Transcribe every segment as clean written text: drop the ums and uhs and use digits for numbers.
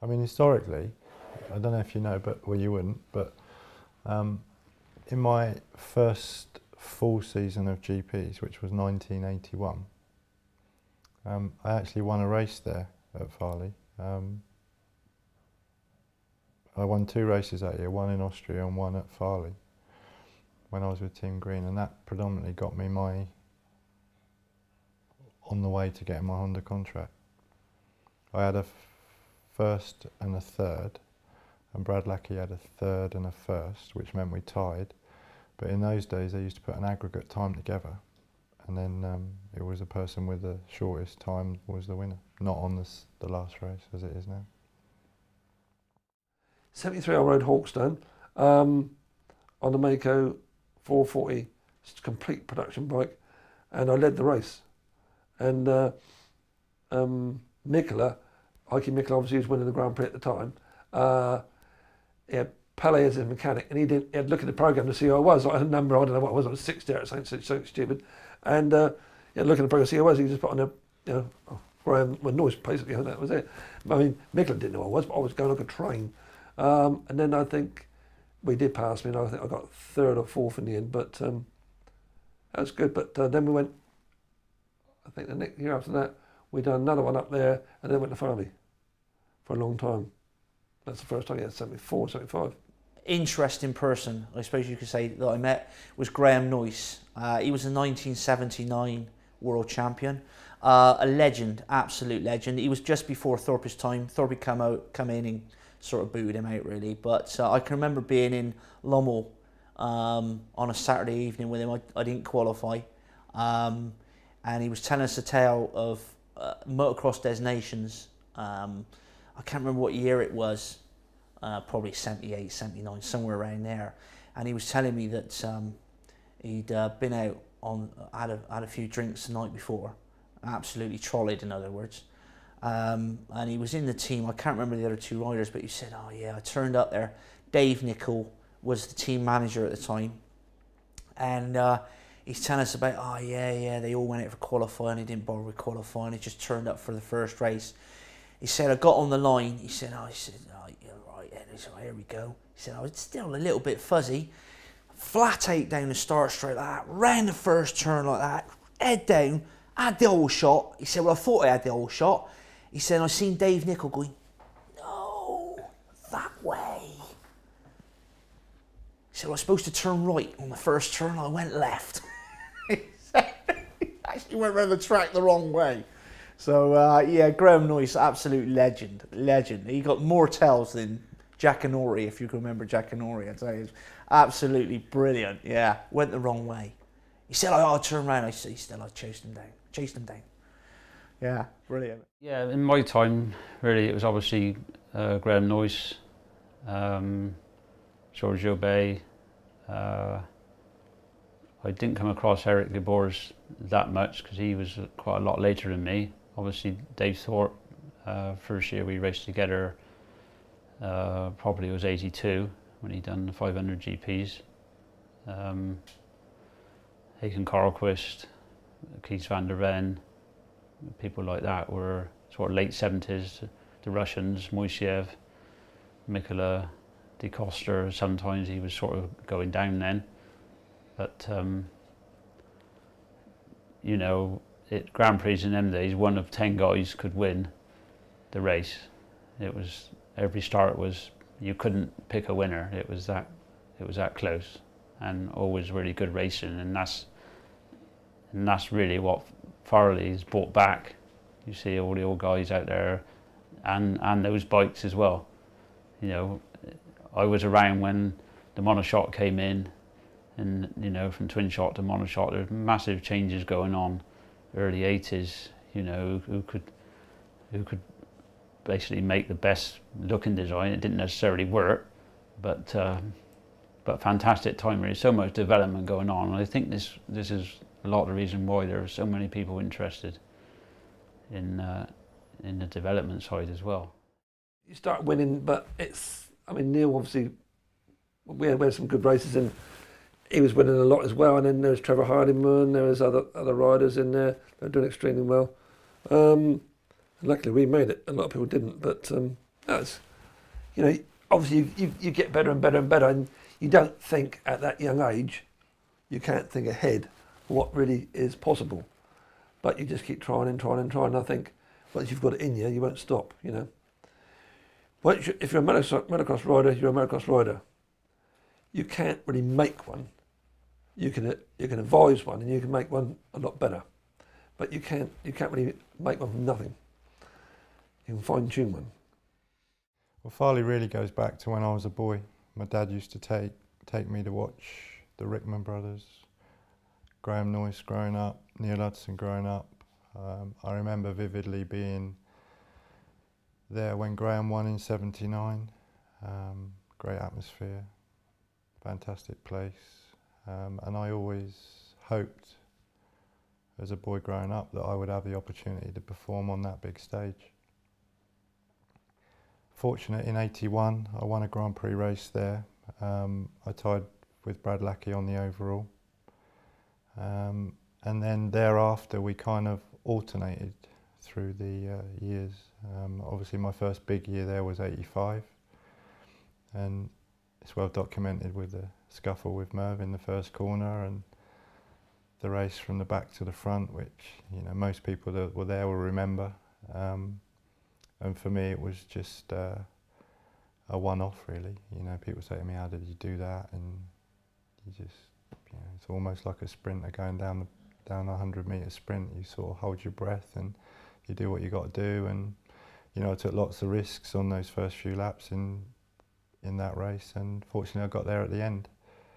mean, historically, I don't know if you know, but well, you wouldn't, but in my first full season of GPs, which was 1981, I actually won a race there at Farliegh. I won 2 races that year, one in Austria and one at Farliegh when I was with Team Green, and that predominantly got me on the way to getting my Honda contract. I had a first and a third, and Brad Lackey had a third and a first, which meant we tied. But in those days, they used to put an aggregate time together, and then it was the person with the shortest time was the winner, not on the last race as it is now. 73 I rode Hawkstone on the Mako 440, it's a complete production bike, and I led the race. And Mikola, Heikki Mikola obviously was winning the Grand Prix at the time. He had Pele as his mechanic, and he had looked at the program to see who I was. I had a number, I don't know what I was 60 or something stupid. And he had looked at the program to see who I was. He just put on Graham, Noyce basically, and that was it. I mean, Mikola didn't know who I was, but I was going like a train. And then I think we did pass me, and I think I got 3rd or 4th in the end, but that was good. But then we went, I think the next year after that, we done another one up there, and then went to Farliegh for a long time. That's the first time, 74, 75. Interesting person, I suppose you could say, that I met was Graham Noyce. He was a 1979 world champion, a legend, absolute legend. He was just before Thorpe's time. Thorpe come in and sort of booted him out really, but I can remember being in Lommel on a Saturday evening with him. I didn't qualify, and he was telling us a tale of motocross Des Nations. I can't remember what year it was, probably 78, 79, somewhere around there. And he was telling me that he'd been out had a few drinks the night before, absolutely trolleyed in other words. And he was in the team, I can't remember the other 2 riders, but he said, oh yeah, I turned up there. Dave Nicol was the team manager at the time. And he's telling us about, oh yeah, they all went out for qualifying, he didn't bother with qualifying, he just turned up for the first race. He said, I got on the line, he said, oh, yeah, right, here we go. He said, I was still a little bit fuzzy. Flat 8 down the start straight like that, round the first turn like that, head down, had the old shot. He said, well, I thought I had the old shot. He said, I seen Dave Nicol going, no, that way. He said, I was supposed to turn right on the first turn, I went left. He said, he actually went around the track the wrong way. So, yeah, Graham Noyce, absolute legend. He got more tells than Jackanory, if you can remember Jackanory. I'd say it's absolutely brilliant. Yeah, went the wrong way. He said, I'll turn around. I said, I chased him down. Yeah, brilliant. Yeah, in my time, really, it was obviously Graham Noyce, Giorgio Bay. I didn't come across Eric Gabors that much because he was quite a lot later than me. Obviously, Dave Thorpe, first year we raced together, probably was 82 when he done the 500 GPs. Haken Carlquist, Kees van der Ven, people like that were sort of late 70s. The Russians, Moiseev, Mikola, De Coster, sometimes he was sort of going down then. But, you know, Grand Prix in them days, 1 of 10 guys could win the race. It was, every start was, you couldn't pick a winner. It was that close, and always really good racing, and that's really what Farligh's brought back. You see all the old guys out there, and those bikes as well. You know, I was around when the monoshot came in, and you know, from twin shot to monoshot, there's massive changes going on. Early 80s, you know, who could basically make the best looking design. It didn't necessarily work, but fantastic time. Really, so much development going on, and I think this is a lot of the reason why there are so many people interested in the development side as well. You start winning, but it's, I mean, Neil obviously, we had some good races, and he was winning a lot as well. And then there's Trevor Hardiman, there was other riders in there that are doing extremely well. Luckily we made it, a lot of people didn't, but That's, you know, obviously you get better and better and better, and you don't think at that young age, you can't think ahead what really is possible. But you just keep trying and trying and trying. And I think once you've got it in you, you won't stop, you know. If you're a motocross rider, you're a motocross rider. You can't really make one. You can advise one, and you can make one a lot better. But you can't really make one from nothing. You can fine tune one. Well, Farliegh really goes back to when I was a boy. My dad used to take me to watch the Rickman brothers, Graham Noyce growing up, Neil Hudson growing up. I remember vividly being there when Graham won in '79. Great atmosphere, fantastic place, and I always hoped as a boy growing up that I would have the opportunity to perform on that big stage. Fortunate in '81, I won a Grand Prix race there. I tied with Brad Lackey on the overall. And then thereafter we kind of alternated through the years. Obviously my first big year there was '85, and it's well documented with the scuffle with Merv in the first corner and the race from the back to the front, which, you know, most people that were there will remember. And for me it was just a one-off really. You know, people say to me, how did you do that? And you just, you know, it's almost like a sprinter going down a 100-metre sprint. You sort of hold your breath and you do what you got to do. And you know, I took lots of risks on those first few laps in that race, and fortunately I got there at the end.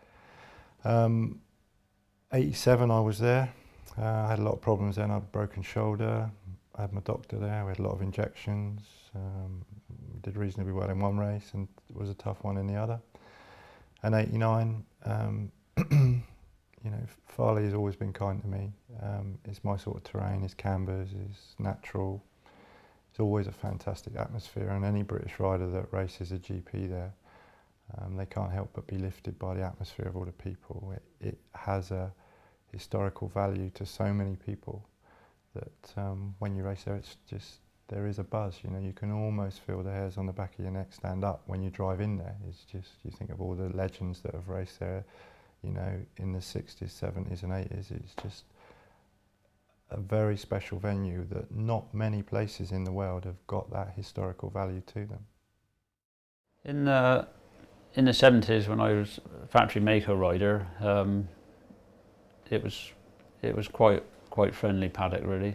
'87 I was there. I had a lot of problems then. I had a broken shoulder. I had my doctor there. We had a lot of injections. Did reasonably well in one race and it was a tough one in the other. And '89, you know, Farliegh has always been kind to me. It's my sort of terrain, his cambers, is natural. It's always a fantastic atmosphere, and any British rider that races a GP there, they can't help but be lifted by the atmosphere of all the people. It has a historical value to so many people that when you race there, it's just, there is a buzz, you know, you can almost feel the hairs on the back of your neck stand up when you drive in there. It's just, you think of all the legends that have raced there, you know, in the 60s, 70s and 80s. It's just a very special venue that not many places in the world have got that historical value to them. In the 70s, when I was a factory maker rider, it was quite friendly paddock really.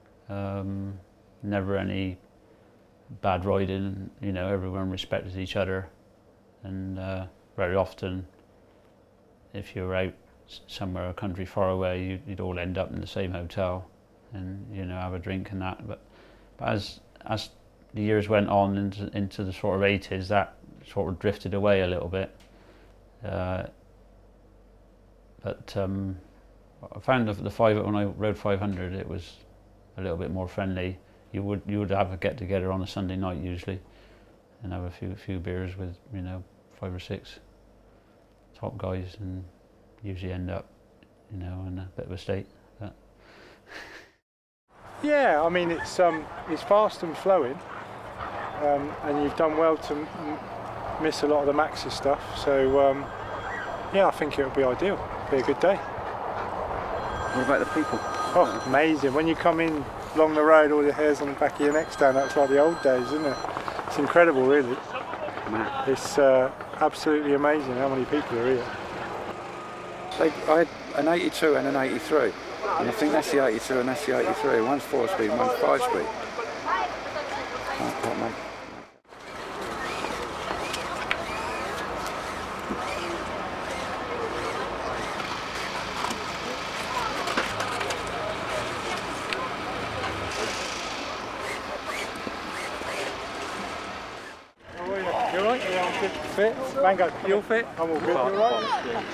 Never any bad riding, you know, everyone respected each other, and very often if you were out somewhere, a country far away, you'd all end up in the same hotel and, you know, have a drink and that. But as the years went on into the sort of 80s, that sort of drifted away a little bit. But I found when I rode 500, it was a little bit more friendly. You would have a get together on a Sunday night usually, and have a few beers with, you know, 5 or 6 top guys, and usually end up, you know, in a bit of a state. But yeah, I mean it's fast and flowing, and you've done well to miss a lot of the Max's stuff. So yeah, I think it would be ideal. Be a good day. What about the people? Oh, amazing. When you come in along the road, all the hairs on the back of your neck stand up. It's like the old days, isn't it? It's incredible, really. Man. It's absolutely amazing how many people are here. I had an 82 and an 83, and I think that's the 82 and that's the 83. One's 4-speed, one's 5-speed. Can't make. You alright? Yeah, I'm good. Fit? Mango, you're fit? I'm all good. You alright?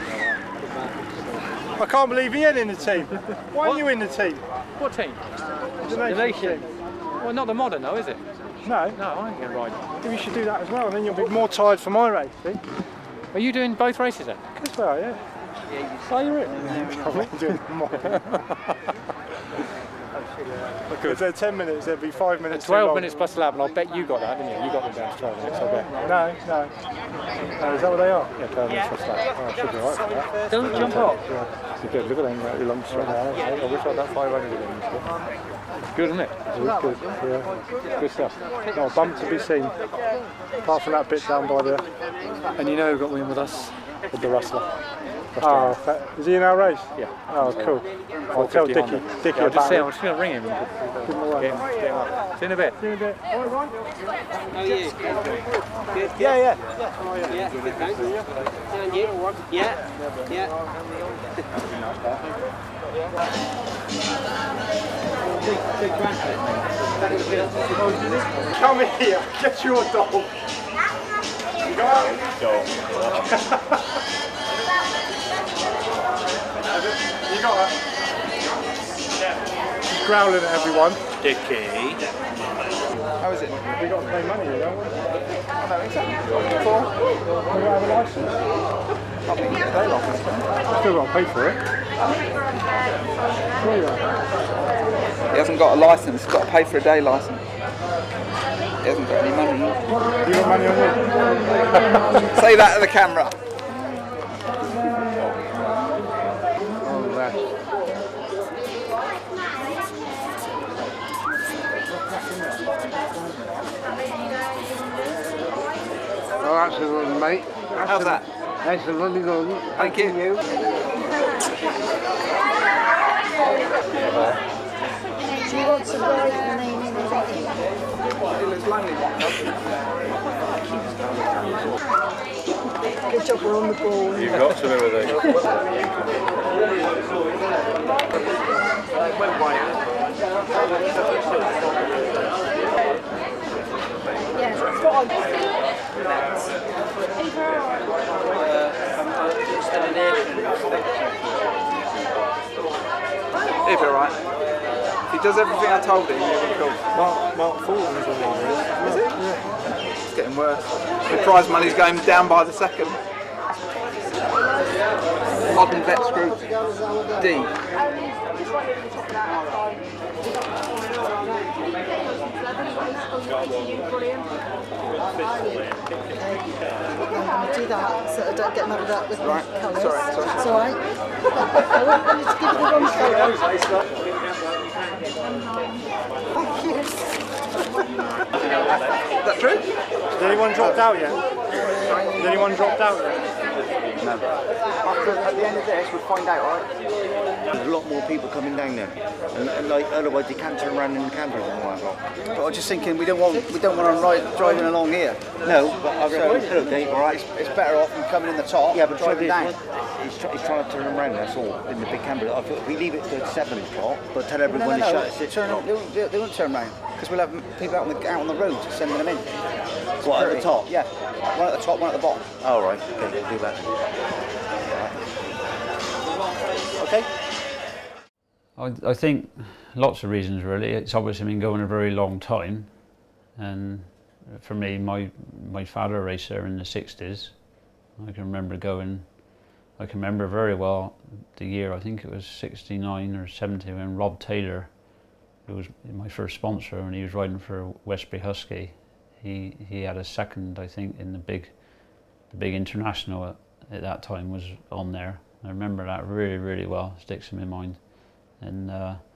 I can't believe he ain't in the team. Why are you in the team? What team? The Nation. Well, not the modern though, is it? No. No, I ain't going to ride it. You should do that as well, and then you'll be more tired for my race, see? Are you doing both races then? As well, yeah. Are you it? I'm doing mine. If they're 10 minutes, there'd be 5 minutes. 12 minutes plus lap, and I bet you got that, didn't you? You got them down to 12 minutes, I bet. No. Is that what they are? Yeah, 12 minutes plus lap. Oh, I should be right for that. Don't jump off. It's good. Look at them, that long straight. I wish I had that 500 again. Good, isn't it? Good. Yeah. Good stuff. Not a bump to be seen. Apart from that bit down by the... And you know who got win with us? With the Rustler. Oh, is he in our race? Yeah. Oh, cool. I'll tell Dickie I'll just about say, it. I'm just going to ring him and Give him away. get him up. See you in a bit. See you in a bit. How are you? Good. Yeah. Yeah, good, thanks. And you? Yeah. Come here, get your dog. You got it? You got her? Yeah. She's growling at everyone. Dickie. How is it? We got to pay money, you don't we? I don't think so. We don't have a licence. I think it's a day licence. Still got to pay for it. Where you at? He hasn't got a licence, he's got to pay for a day licence. He hasn't got any money. You got money on me? Say that to the camera. Oh, that's a run, mate. How's that? That's a runny run. Thank you. Do you want to write the name in Good job, we're on the ball. You've got to remember those. Yes, spot on. He'll be alright. If he does everything I told him, he'll be cool. Mark Fulton's on there. Is it? Yeah. It's getting worse. The prize money's going down by the second. Modern Vets Group D. I'm going to do that so I don't get muddled up with the colours. Sorry. It's alright. I want you to give it the wrong colour. Thank you. Is that true? Has anyone dropped out yet? Has anyone dropped out yet? No. At the end of this, we'll find out, alright? There's a lot more people coming down there, and like otherwise they can't turn around in the campers and all that. But I was just thinking, we don't want them driving along here. No, but I reckon, hello Dave, all right? It's better off than coming in the top. Yeah, but driving down. He's trying to turn them around, that's all, in the big camper. I thought if we leave it to 7 o'clock, but tell everyone to shut at 6 o'clock. They won't turn around, because we'll have people out on the road sending them in. What, at the top? Yeah, one at the top, one at the bottom. Oh, right, okay, we'll do that. Okay? I think lots of reasons really. It's obviously been going a very long time, and for me, my father raced there in the 60s. I can remember very well the year, I think it was 69 or 70, when Rob Taylor, who was my first sponsor, and he was riding for Westbury Husky. He had a second, I think, in the big international at that time was on there. I remember that really, really well. Sticks in my mind, and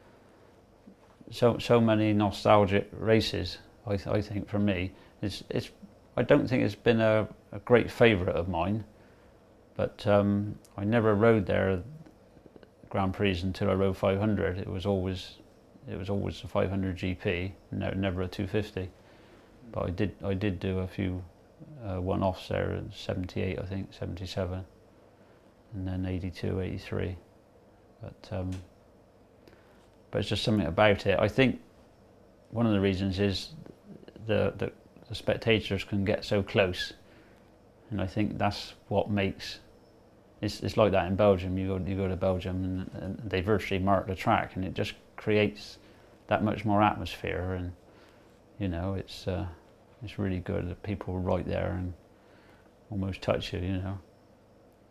so many nostalgic races. I think for me, I don't think it's been a great favourite of mine, but I never rode there Grand Prix until I rode 500. It was always the 500 GP, never a 250. But I did do a few one-offs there in 78, I think, 77, and then 82, 83. But it's just something about it. I think one of the reasons is the spectators can get so close, and I think that's what makes it's like that in Belgium. You go to Belgium and they virtually mark the track, and it just creates that much more atmosphere, and you know it's really good that people are right there and almost touch you, you know,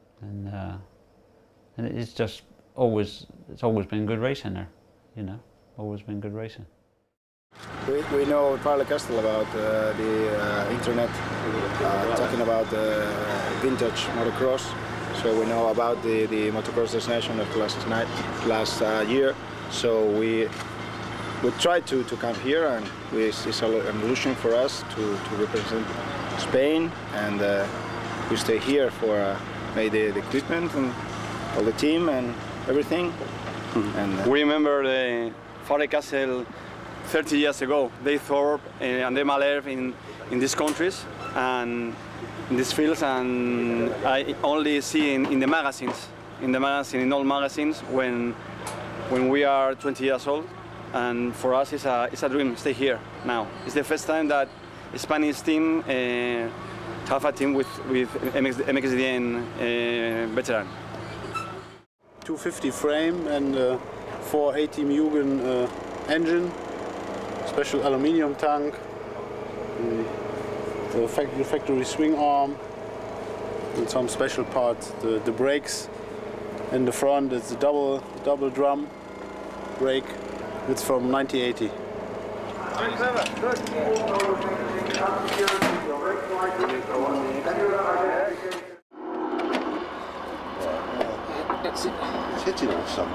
and it's always been good racing there, you know. always been good racing. We know Farliegh Castle about the internet, talking about vintage motocross. So we know about the Motocross Destination of last year. So we tried to come here, and it's an illusion for us to represent Spain, and we stay here for make the equipment and all the team and everything. And we remember the Farliegh Castle 30 years ago. Dave Thorpe and Dave Mahler in these countries and in these fields, and I only see in the magazines, in all magazines when we are 20 years old. And for us, it's a dream to stay here now. It's the first time that a Spanish team have a team with MXDN veteran. 250 frame and 480 Mugen engine, special aluminium tank, the factory swing arm, and some special parts. The brakes in the front, it's a double drum brake. It's from 1980. It's hitting on some.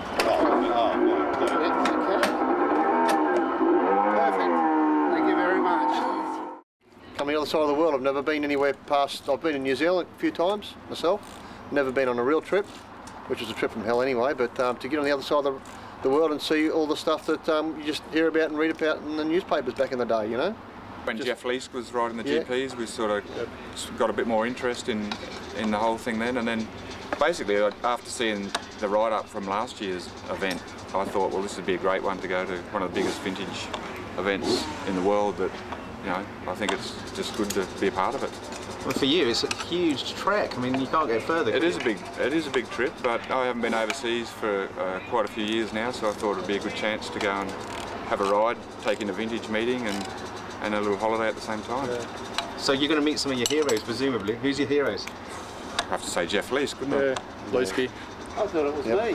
Perfect. Thank you very much. Coming the other side of the world, I've never been anywhere past. I've been in New Zealand a few times myself. Never been on a real trip, which was a trip from hell anyway. But to get on the other side of the world and see all the stuff that you just hear about and read about in the newspapers back in the day, you know. When Jeff Leask was riding the GPs, we sort of got a bit more interest in the whole thing then, and then basically after seeing the write-up from last year's event, I thought, well, this would be a great one to go to, one of the biggest vintage events in the world. That, you know, I think it's just good to be a part of it. Well, for you, it's a huge trek. I mean, you can't get further. It is a big trip, but I haven't been overseas for quite a few years now, so I thought it'd be a good chance to go and have a ride, take in a vintage meeting, and a little holiday at the same time. Yeah. So you're going to meet some of your heroes, presumably. Who's your heroes? I have to say Jeff Leask, wouldn't I? Yeah, Leaskey. I thought it was me.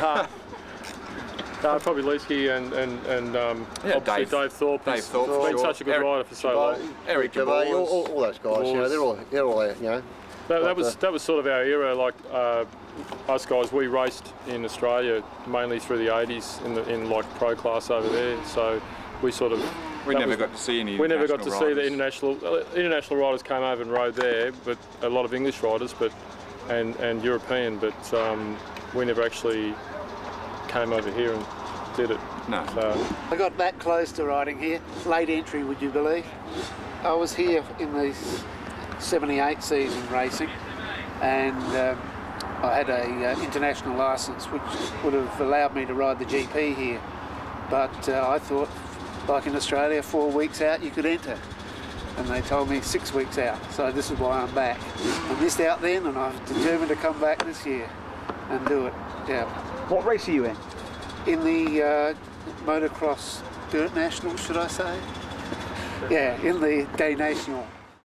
No, probably Leaskey and obviously Dave Thorpe. Dave Thorpe, he's been such a good rider for so long. Eric all those guys, you know, they're all there, you know. That was sort of our era. Like us guys, we raced in Australia mainly through the 80s in like pro class over there. So we sort of never got to see any. We never got to see the international riders came over and rode there, but a lot of English riders, and European, but we never actually came over here and did it. No. So. I got that close to riding here. Late entry, would you believe? I was here in the 78 season racing, and I had a international licence which would have allowed me to ride the GP here. But I thought, like in Australia, 4 weeks out you could enter. And they told me 6 weeks out. So this is why I'm back. I missed out then, and I'm determined to come back this year and do it. Yeah. What race are you in? In the Motocross Dirt National, should I say? Yeah, in the Day National.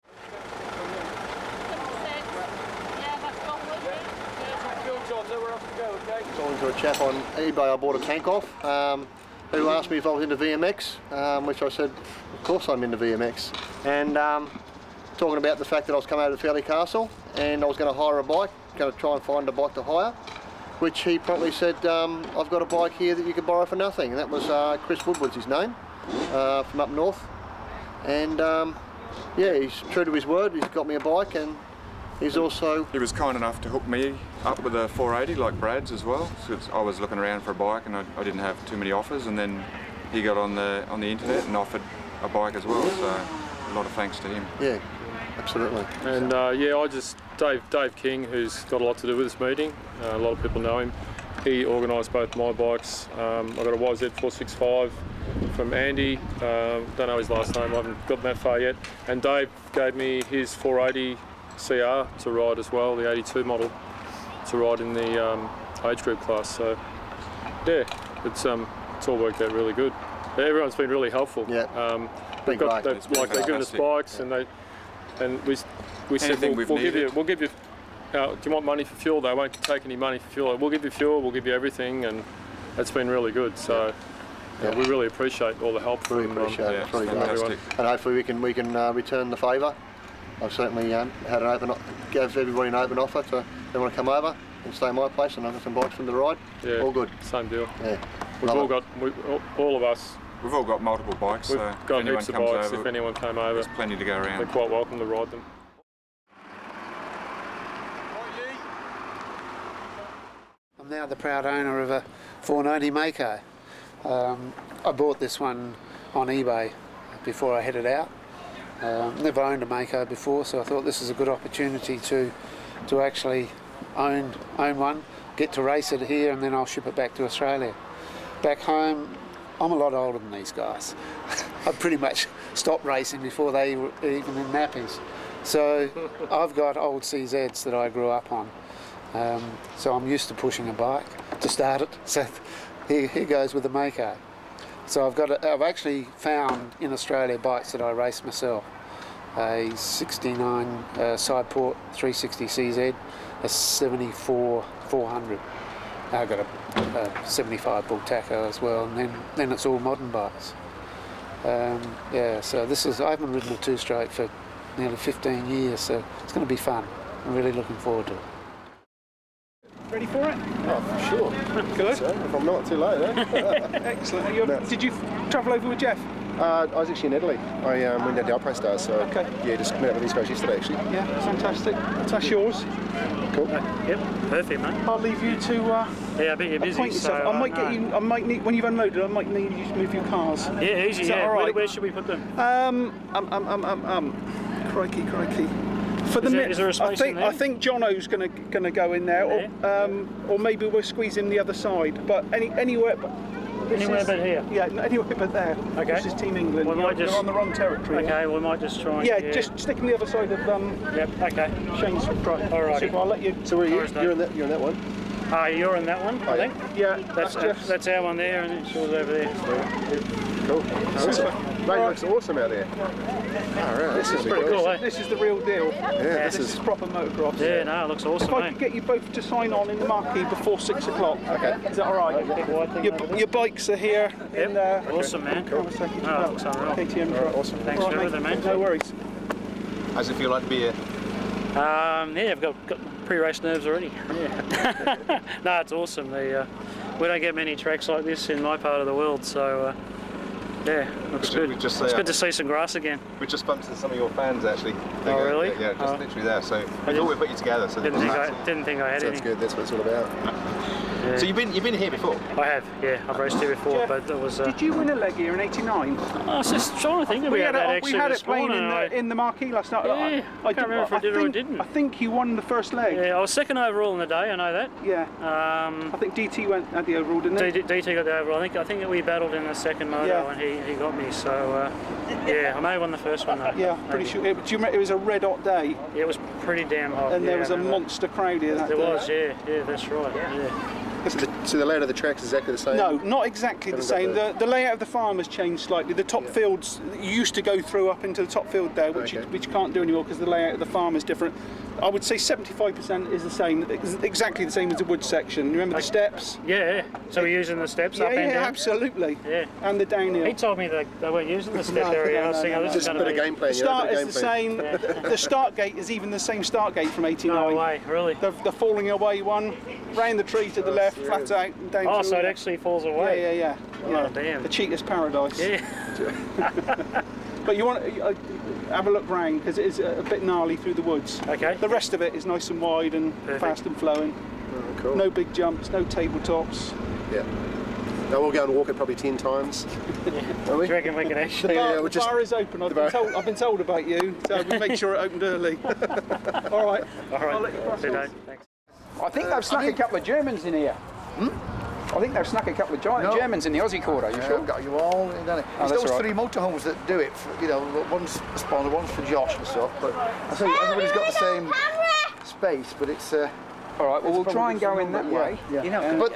Talking to a chap on eBay I bought a tank off, who asked me if I was into VMX, which I said, of course I'm into VMX. And talking about the fact that I was coming over to Farliegh Castle and I was going to hire a bike, going to try and find a bike to hire, which he promptly said, I've got a bike here that you can borrow for nothing. And that was Chris Woodward's his name, from up north. And yeah, he's true to his word, he's got me a bike, and he's also... He was kind enough to hook me up with a 480 like Brad's as well. So I was looking around for a bike and I didn't have too many offers, and then he got on the internet and offered a bike as well, so a lot of thanks to him. Yeah, absolutely. And yeah, Dave King, who's got a lot to do with this meeting, a lot of people know him, he organised both my bikes. I got a YZ465 from Andy, don't know his last name, I haven't gotten that far yet, and Dave gave me his 480 CR to ride as well, the 82 model, to ride in the age group class. So yeah, it's all worked out really good. Everyone's been really helpful. Yeah. They've given us bikes, and we said we'll give you. Do you want money for fuel? They won't take any money for fuel. We'll give you fuel. We'll give you everything, and that's been really good. So we really appreciate all the help from everyone. And hopefully we can return the favour. I've certainly gave everybody an open offer to they want to come over and stay in my place, and I've got some bikes from the ride. Yeah, all good. Same deal. Yeah, all of us. We've all got multiple bikes. We've got heaps of bikes. Over, if anyone came over, there's plenty to go around. They're quite welcome to ride them. I'm now the proud owner of a 490 Mako. I bought this one on eBay before I headed out. Never owned a Mako before, so I thought this is a good opportunity to actually own one, get to race it here, and then I'll ship it back to Australia. Back home, I'm a lot older than these guys. I pretty much stopped racing before they were even in nappies. So I've got old CZs that I grew up on. So I'm used to pushing a bike to start it. So here goes with the Mako. So I've actually found in Australia bikes that I race myself. A 69 Sideport 360 CZ, a 74 400. I've got a 75 Bull Taco as well, and then it's all modern bikes. Yeah, so I haven't ridden a two-stroke for nearly 15 years, so it's going to be fun. I'm really looking forward to it. Ready for it? Oh, sure. Good. So, if I'm not too late, eh? Excellent. Did you travel over with Jeff? I was actually in Italy. I went down to Alpine Stars, so yeah, just met up with these guys yesterday actually. Yeah, fantastic. That's yours. Cool. Yep, perfect, mate. I'll leave you to yeah, I bet you're busy. So, I might get you. I might need when you've unloaded. I might need you to move your cars. Yeah, easy. Is that all right? Where should we put them? Crikey. For the is there a space in there? I think Jono's gonna go in there, or maybe we'll squeeze him the other side. But anywhere. Anywhere but here? Yeah, anywhere but there. Okay. This is Team England. You're on the wrong territory. Okay, we might just try and... Yeah, just stick on the other side of... Yep, okay. Shane's right. All right. So I'll let you... So where are you? You're in that one? You're in that one, I think. Yeah, that's our one there, and it's yours over there. Cool. Mate, looks awesome out there. Alright, this is pretty cool, eh? This is the real deal. Yeah, this is proper motocross. Yeah, no, it looks awesome, If I could get you both to sign on in the marquee before 6 o'clock. Okay. Is that alright? Your bikes are here. Yep. Awesome, man. Cool. Looks unreal. KTM truck. Awesome. Thanks for everything, man. No worries. How's it feel like to be here? Yeah, I've got pre-race nerves already. Yeah. No, it's awesome. We don't get many tracks like this in my part of the world, so yeah, looks good. It's good to see some grass again. We just bumped into some of your fans actually. Oh, really? Yeah, just literally there. So I thought we'd put you together. So didn't think I had any. That's good. That's what it's all about. Yeah. So you've been here before? I have, yeah. I've raced here before, but it was... Did you win a leg here in '89? I was just trying to think that we had that actually. We had it playing in the marquee last night. Yeah, I can't remember if I did or I didn't. I think you won the first leg. Yeah, I was second overall in the day, I know that. Yeah. I think DT had the overall, didn't he? DT got the overall. I think that we battled in the second moto and he got me, so yeah, I may have won the first one though. Yeah, pretty sure. Do you remember it was a red hot day? Yeah, it was pretty damn hot. And there was a monster crowd here that day. There was, yeah, that's right, yeah. So the layout of the track is exactly the same? No, not exactly the same. The layout of the farm has changed slightly. The top fields, you used to go through up into the top field there, which you can't do anymore because the layout of the farm is different. I would say 75% is the same, exactly the same as the wood section. Remember the steps? Yeah, so we're using the steps up and down? Yeah, absolutely. Yeah. And the downhill. He told me that they weren't using the step area. I was thinking this is just a bit of game plan. The start is the same. The start gate is even the same start gate from '89. No way, really? The falling away one, round the tree to the left, flat out, and down. Oh, so it actually falls away? Yeah. Oh, damn. The cheater's paradise. Yeah. But you want to have a look round because it is a bit gnarly through the woods. Okay. The rest of it is nice and wide and fast and flowing. Oh, cool. No big jumps, no tabletops. Yeah. Now we'll go and walk it probably 10 times. Do you reckon we can actually? The bar is open. I've been told about you, so we make sure it opened early. All right. I'll let you cross. Thanks. I think they've snuck a couple of Germans in here. I think they've snuck a couple of Germans in the Aussie quarter. Are you sure? Got you all done it. It's those three motorhomes that do it. For, one's for Spawner, one's for Josh and stuff. But I think everybody's got the same space, but it's. All right. Well, we'll try and go in that way. Yeah. But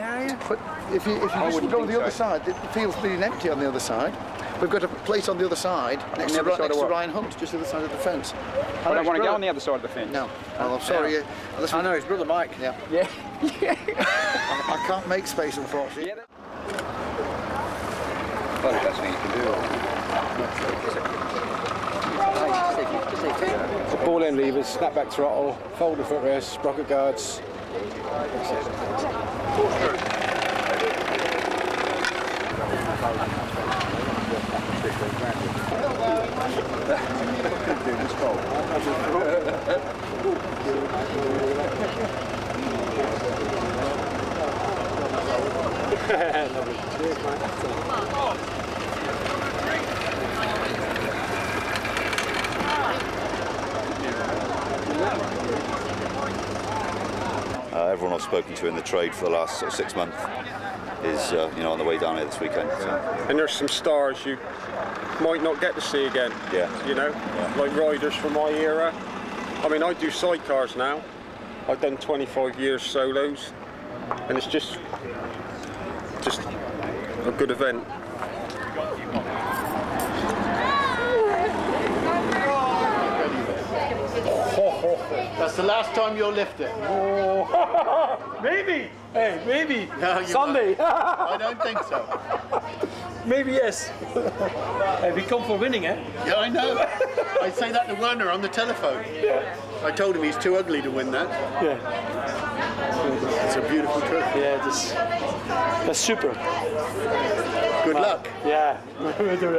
if you just go to the other side, the field's being empty on the other side. We've got a place on the other side next to Ryan Hunt, just the other side of the fence. I don't want to go on the other side of the fence. No. Well, I'm sorry. I know his brother Mike. Yeah. I can't make space, unfortunately. Well, the best thing you can do. The ball end levers, snapback throttle, folded footrest, sprocket guards. Everyone I've spoken to in the trade for the last sort of 6 months is you know, on the way down here this weekend. So. And there's some stars you might not get to see again. Yeah. You know, like riders from my era. I mean, I do sidecars now. I've done 25 years solos, and it's just a good event. That's the last time you'll lift it. Oh. Maybe. Hey, maybe. No, Sunday. I don't think so. Maybe yes. Hey, we come for winning, eh? Yeah, I know. I say that to Werner on the telephone. Yeah. I told him he's too ugly to win that. Yeah. It's a beautiful trophy. Yeah, that's super. Good luck. Yeah, we'll do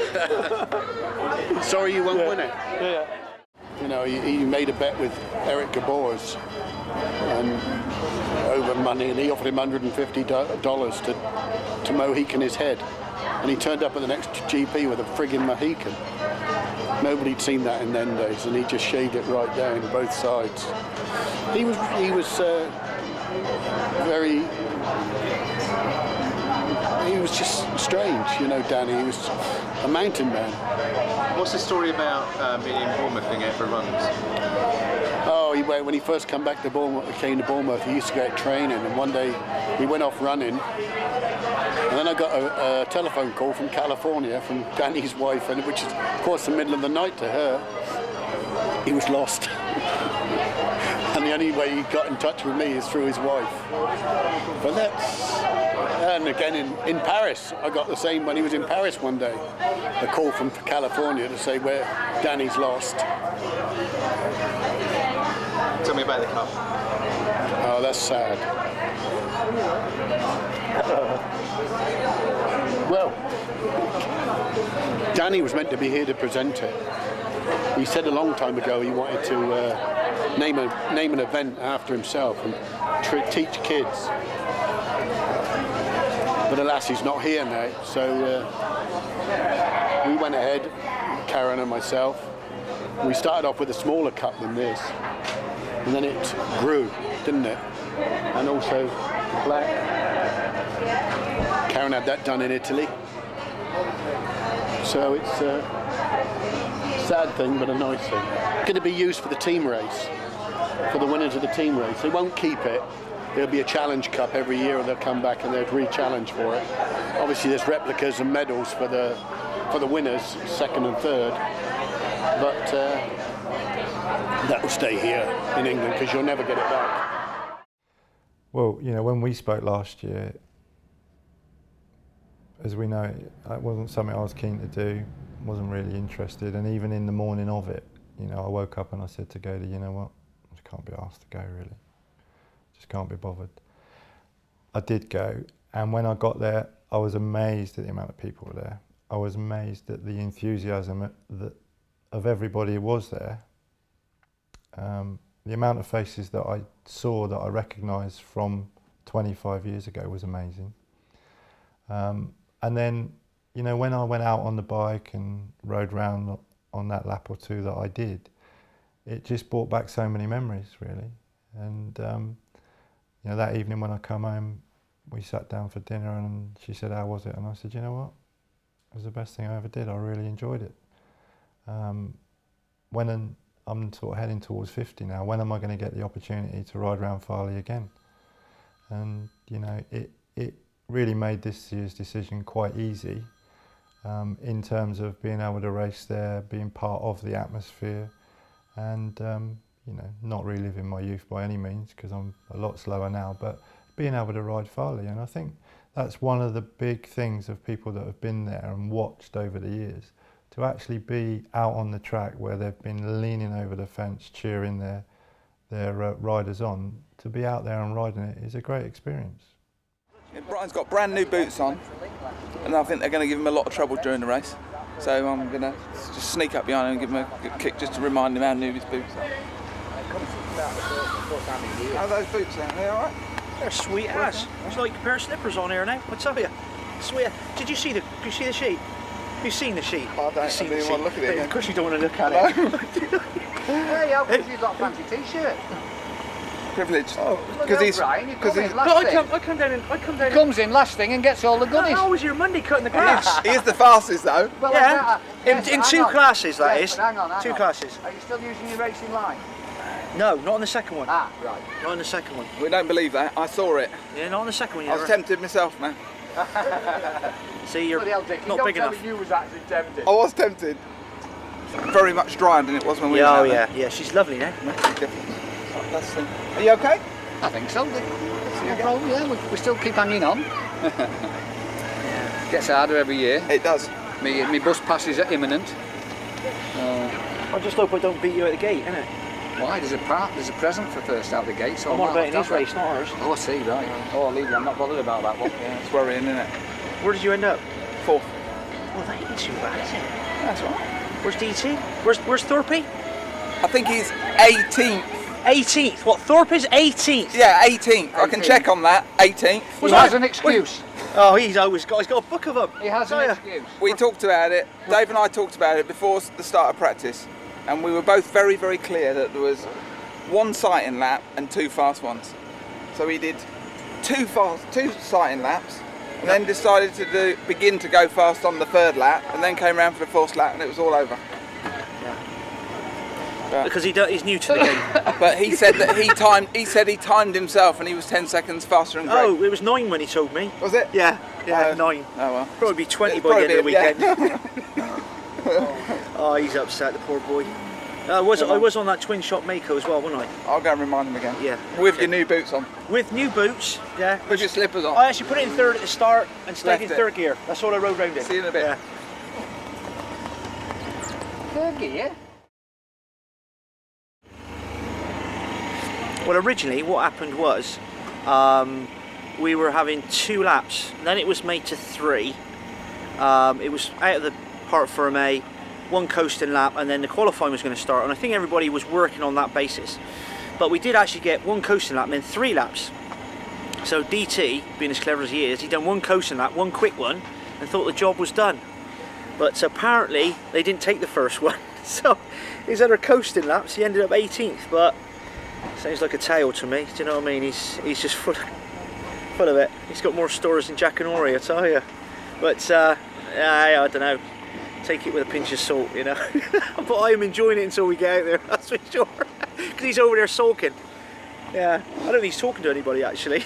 that. Sorry you won't win it. Yeah. You know, he made a bet with Eric Gabors and over money, and he offered him $150 to Mohican his head, and he turned up at the next GP with a friggin' Mohican. Nobody'd seen that in them days, and he just shaved it right down both sides. He was very. He was just strange, you know, Danny. He was a mountain man. What's the story about being in Bournemouth doing it for runs? Oh, when he first came to Bournemouth, he used to go out training, and one day he went off running, and then I got a telephone call from California from Danny's wife, and which is, of course, the middle of the night to her. He was lost. And the only way he got in touch with me is through his wife. But and again in Paris, I got the same when he was in Paris one day. A call from California to say where Danny's lost. Tell me about the cup. Oh, that's sad. Well, Danny was meant to be here to present it. He said a long time ago he wanted to name an event after himself and teach kids. But alas, he's not here now, so we went ahead, Karen and myself. We started off with a smaller cup than this, and then it grew, didn't it? And also the black. Karen had that done in Italy. So it's a sad thing, but a nice thing. Going to be used for the team race, for the winners of the team race. They won't keep it. There'll be a challenge cup every year, and they'll come back and they'll re-challenge for it. Obviously, there's replicas and medals for the winners, second and third, but that will stay here in England because you'll never get it back. Well, you know, when we spoke last year, as we know, it wasn't something I was keen to do, wasn't really interested, and even in the morning of it, you know, I woke up and I said to Gody, you know what, I just can't be asked to go really. Just can't be bothered. I did go, and when I got there, I was amazed at the amount of people were there. I was amazed at the enthusiasm of everybody who was there. The amount of faces that I saw that I recognised from 25 years ago was amazing. And then, you know, when I went out on the bike and rode round on that lap or two that I did, it just brought back so many memories, really. And you know, that evening when I come home, we sat down for dinner and she said, how was it? And I said, you know what? It was the best thing I ever did. I really enjoyed it. When I'm sort of heading towards 50 now, when am I going to get the opportunity to ride around Farliegh again? And, you know, it really made this year's decision quite easy in terms of being able to race there, being part of the atmosphere, and you know, not reliving my youth by any means because I'm a lot slower now, but being able to ride Farliegh. And I think That's one of the big things of people that have been there and watched over the years. To actually be out on the track where they've been leaning over the fence, cheering their riders on, to be out there and riding it is a great experience. Yeah, Brian's got brand new boots on, and I think they're going to give him a lot of trouble during the race. So I'm going to just sneak up behind him and give him a good kick just to remind him how new his boots are. How are those boots out? Are they alright? They're sweet as. It's like a pair of slippers on here now, I tell you. Sweet. Did you see the sheet? You've seen the sheet? I don't even want to look at it. Of course you don't want to look at it. Hey, how come you've got a fancy t-shirt? Privilege. Because he's... I come down in... He comes in last thing and gets all the goodies. How was your Monday cutting the grass? He is the fastest though. Well, yeah, yes, in two classes that yes, is. Hang on. Two classes. Are you still using your racing line? No, not on the second one. Ah, right. Not on the second one. We don't believe that. I saw it. Yeah, not on the second one. I was tempted myself, man. See, you're not big enough. You was actually tempted. I was tempted. Very much drier than it was when we were Oh out there. yeah, she's lovely now. Are you okay? I think so. No problem, yeah, we still keep hanging on. Gets harder every year. It does. Me bus pass is imminent. I just hope I don't beat you at the gate, innit? Why? There's a present for first out the gate. So I'm on about in his race, not ours. Oh, I see, right. Oh, leave you. I'm not bothered about that one. Yeah, it's worrying, isn't it? Where did you end up? 4th. Well, that ain't too bad, is it? That's right. Where's DT? Where's Thorpe? I think he's 18th. 18th? What, Thorpe is 18th? Yeah, 18th. I can check on that. 18th. He has an excuse. Oh, he's got a book of them. He has an excuse. We talked about it. Dave and I talked about it before the start of practice, and we were both very, very clear that there was one sighting lap and 2 fast ones. So he did 2 sighting laps, and then decided to begin to go fast on the 3rd lap, and then came around for the 4th lap, and it was all over. Yeah. Because he's new to the game. But he said that he timed himself, and he was 10 seconds faster than Greg. Oh, it was 9 when he told me. Was it? Yeah, 9. Oh well. Probably be 20 by the end of the weekend. Yeah. Oh, he's upset, the poor boy. I was on that twin shot Mako as well, wasn't I? I'll go and remind him again. Yeah. With your new boots on. With new boots, yeah. With your slippers on. I actually put it in 3rd at the start and stayed in 3rd gear. That's all I rode round in. See you in a bit. Yeah. 3rd gear? Well, originally what happened was we were having 2 laps, then it was made to 3. It was out of the part for a 1 coasting lap, and then the qualifying was going to start, and I think everybody was working on that basis. But we did actually get 1 coasting lap and then 3 laps. So DT, being as clever as he is, he done 1 coasting lap, 1 quick one, and thought the job was done. But apparently they didn't take the first one, so his other coasting laps he ended up 18th. But sounds like a tale to me. Do you know what I mean? He's just full of it. He's got more stories than Jack and Ori, I tell you. But I don't know. Take it with a pinch of salt, you know. But I am enjoying it until we get out there, that's for sure. Because he's over there sulking. Yeah, I don't think he's talking to anybody actually.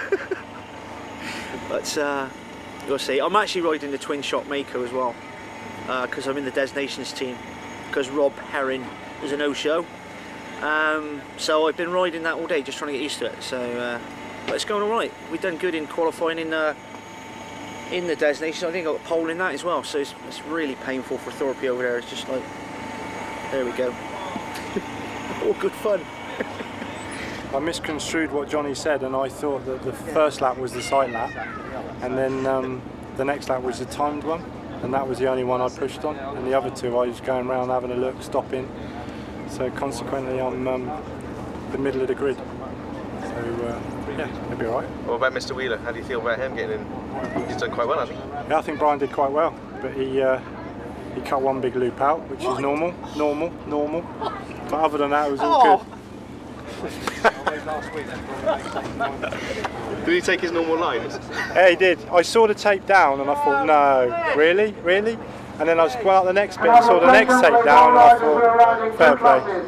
But you'll see. I'm actually riding the twin shot Mako as well, because I'm in the Des Nations team. Because Rob Herring is a no-show. So I've been riding that all day, just trying to get used to it. So, but it's going all right. We've done good in qualifying in the Des Nations. I think I got a pole in that as well. So it's really painful for Thorpe over there. It's just like, there we go. All good fun. I misconstrued what Johnny said, and I thought that the first lap was the sight lap, and then the next lap was the timed one, and that was the only one I pushed on, and the other 2 I was going around having a look, stopping. So consequently I'm the middle of the grid. So yeah, it'll be alright. What about Mr. Wheeler? How do you feel about him getting in? He's done quite well, hasn't he? Yeah, I think Brian did quite well, but he cut 1 big loop out, which is normal. But other than that, it was all good. Did he take his normal lines? Yeah, he did. I saw the tape down and I thought, no, really? And then I went out the next bit and saw the next tape down and I thought, fair play.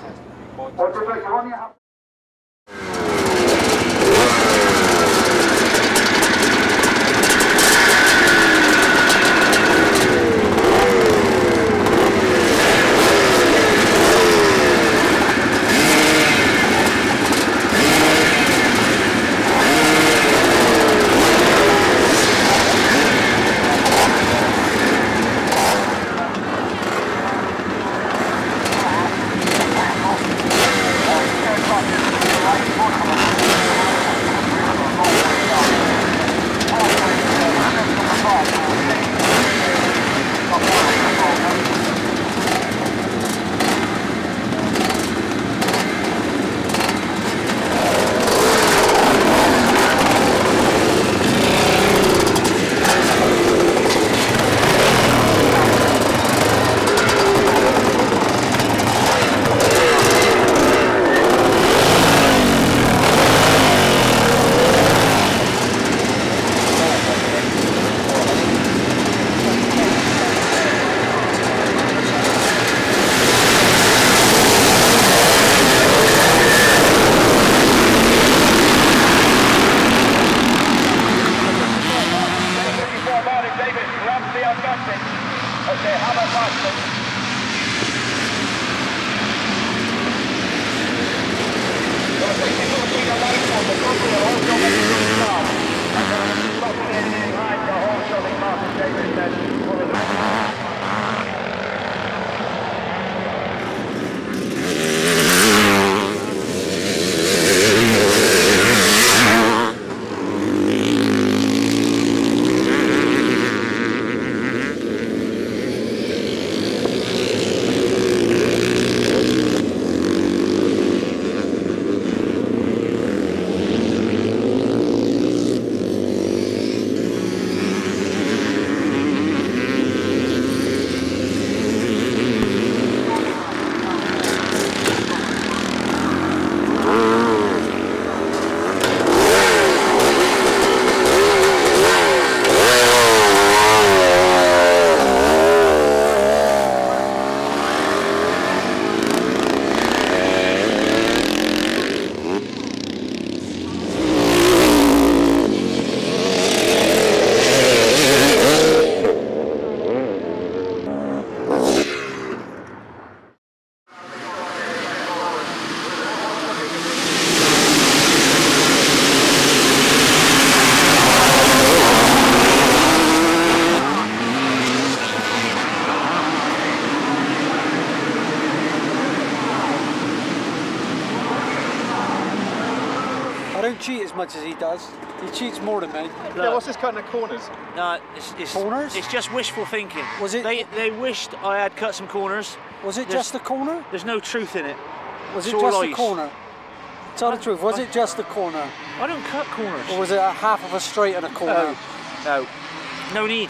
I don't cheat as much as he does. He cheats more than me. Yeah, what's this cutting of corners? No, it's corners. It's just wishful thinking. Was it? They wished I had cut some corners. Was it just the corner? There's no truth in it. Was It's it all just lies. the corner? Tell the truth. Was it just the corner? I don't cut corners. Or was it a half of a straight and a corner? No. No need.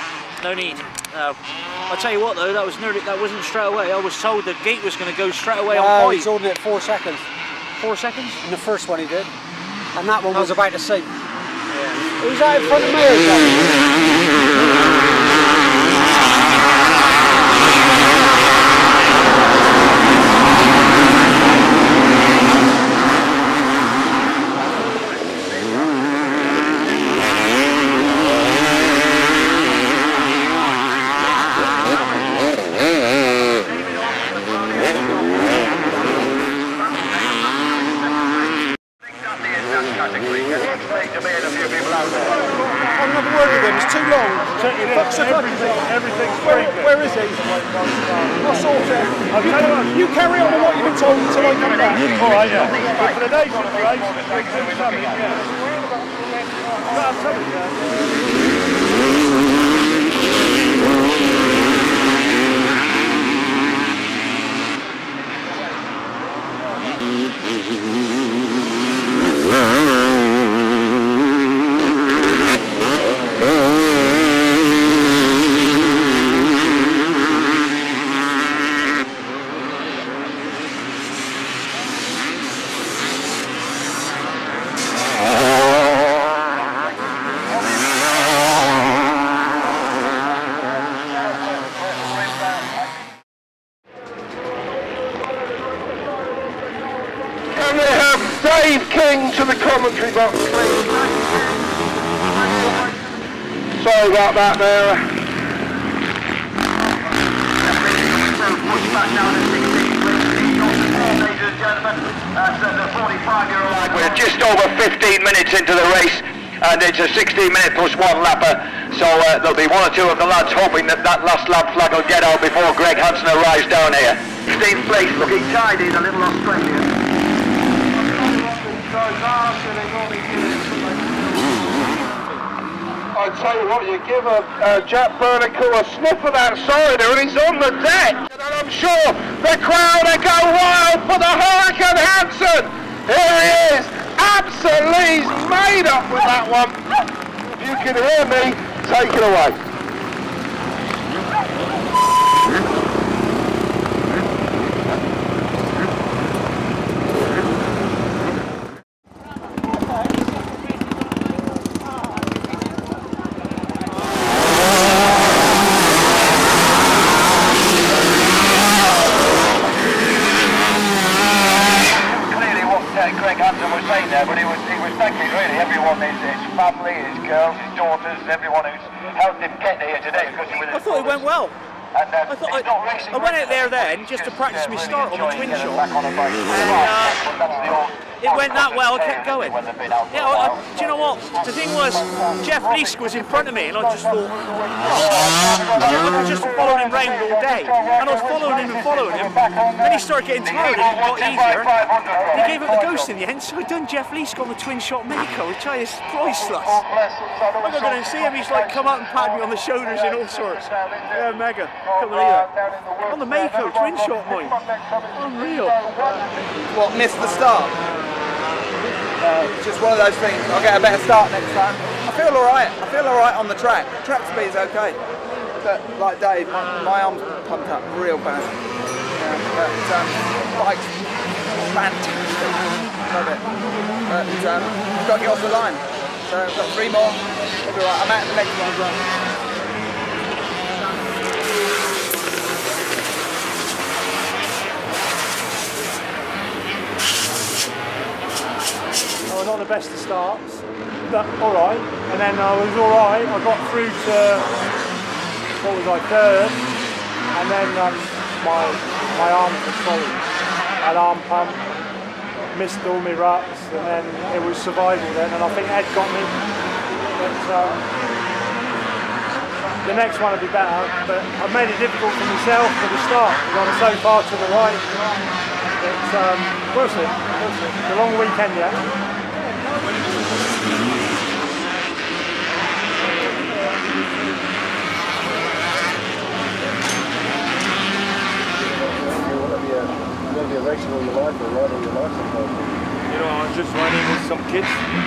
No need. No. I'll tell you what though, that wasn't straight away. I was told the gate was going to go straight away on No, point. he's holding it 4 seconds. 4 seconds? In the first one he did. And that one was about the same. Yeah. Who's out in front of me or something? Everything's where is he? I'll sort it. You carry on with what you've been told until I come back. All right, yeah. But for the nation race, Can we have Dave King to the commentary box, please? Sorry about that there. We're just over 15 minutes into the race, and it's a 16-minute plus 1 lapper, so there'll be 1 or 2 of the lads hoping that that last lap flag will get out before Greg Hudson arrives down here. 16th place, looking tidy, the little Australian. I tell you what, you give a Jack Bernicle a sniff of that cider and he's on the deck. And I'm sure the crowd will go wild for the Hurricane Hanson. Here he is, absolutely made up with that one. If you can hear me, take it away. But he was thanking really everyone, his family, his girls, his daughters, everyone who's helped him get I thought I went out there then just to practice my start on the twin shot, and it went that well. I kept going. Yeah, do you know what? The thing was, Jeff Leask was in front of me, and I just thought, I could just follow him round all day, and I was following him and following him. Then he started getting tired, and it got easier. He gave up the ghost in the end, so I done Jeff Leask on the twin shot Mako, which is priceless. I got down and see him. He's like come up and patted me on the shoulders and all sorts. Yeah, mega. Can't believe it. On the Mako twin shot, mine. Unreal. What, missed the start? It's just one of those things. I'll get a better start next time. I feel alright. I feel alright on the track. Track speed's okay. But like Dave, my arm's pumped up real bad. Bike's fantastic. Love it. But I've got to get off the line. So I've got 3 more. I'll be right. I'm at the next one as well. Not the best of starts, but alright, and then I was alright. I got through to, what was I, 3rd, and then my arms were solid. I had arm pump, missed all my ruts, and then it was survival then, and I think Ed got me. But the next one will be better, but I've made it difficult for myself for the start, because I was so far to the right. But we'll see, we'll see. It's a long weekend yet. Be a racer all your life or ride all your life sometimes? You know, I was just running with some kids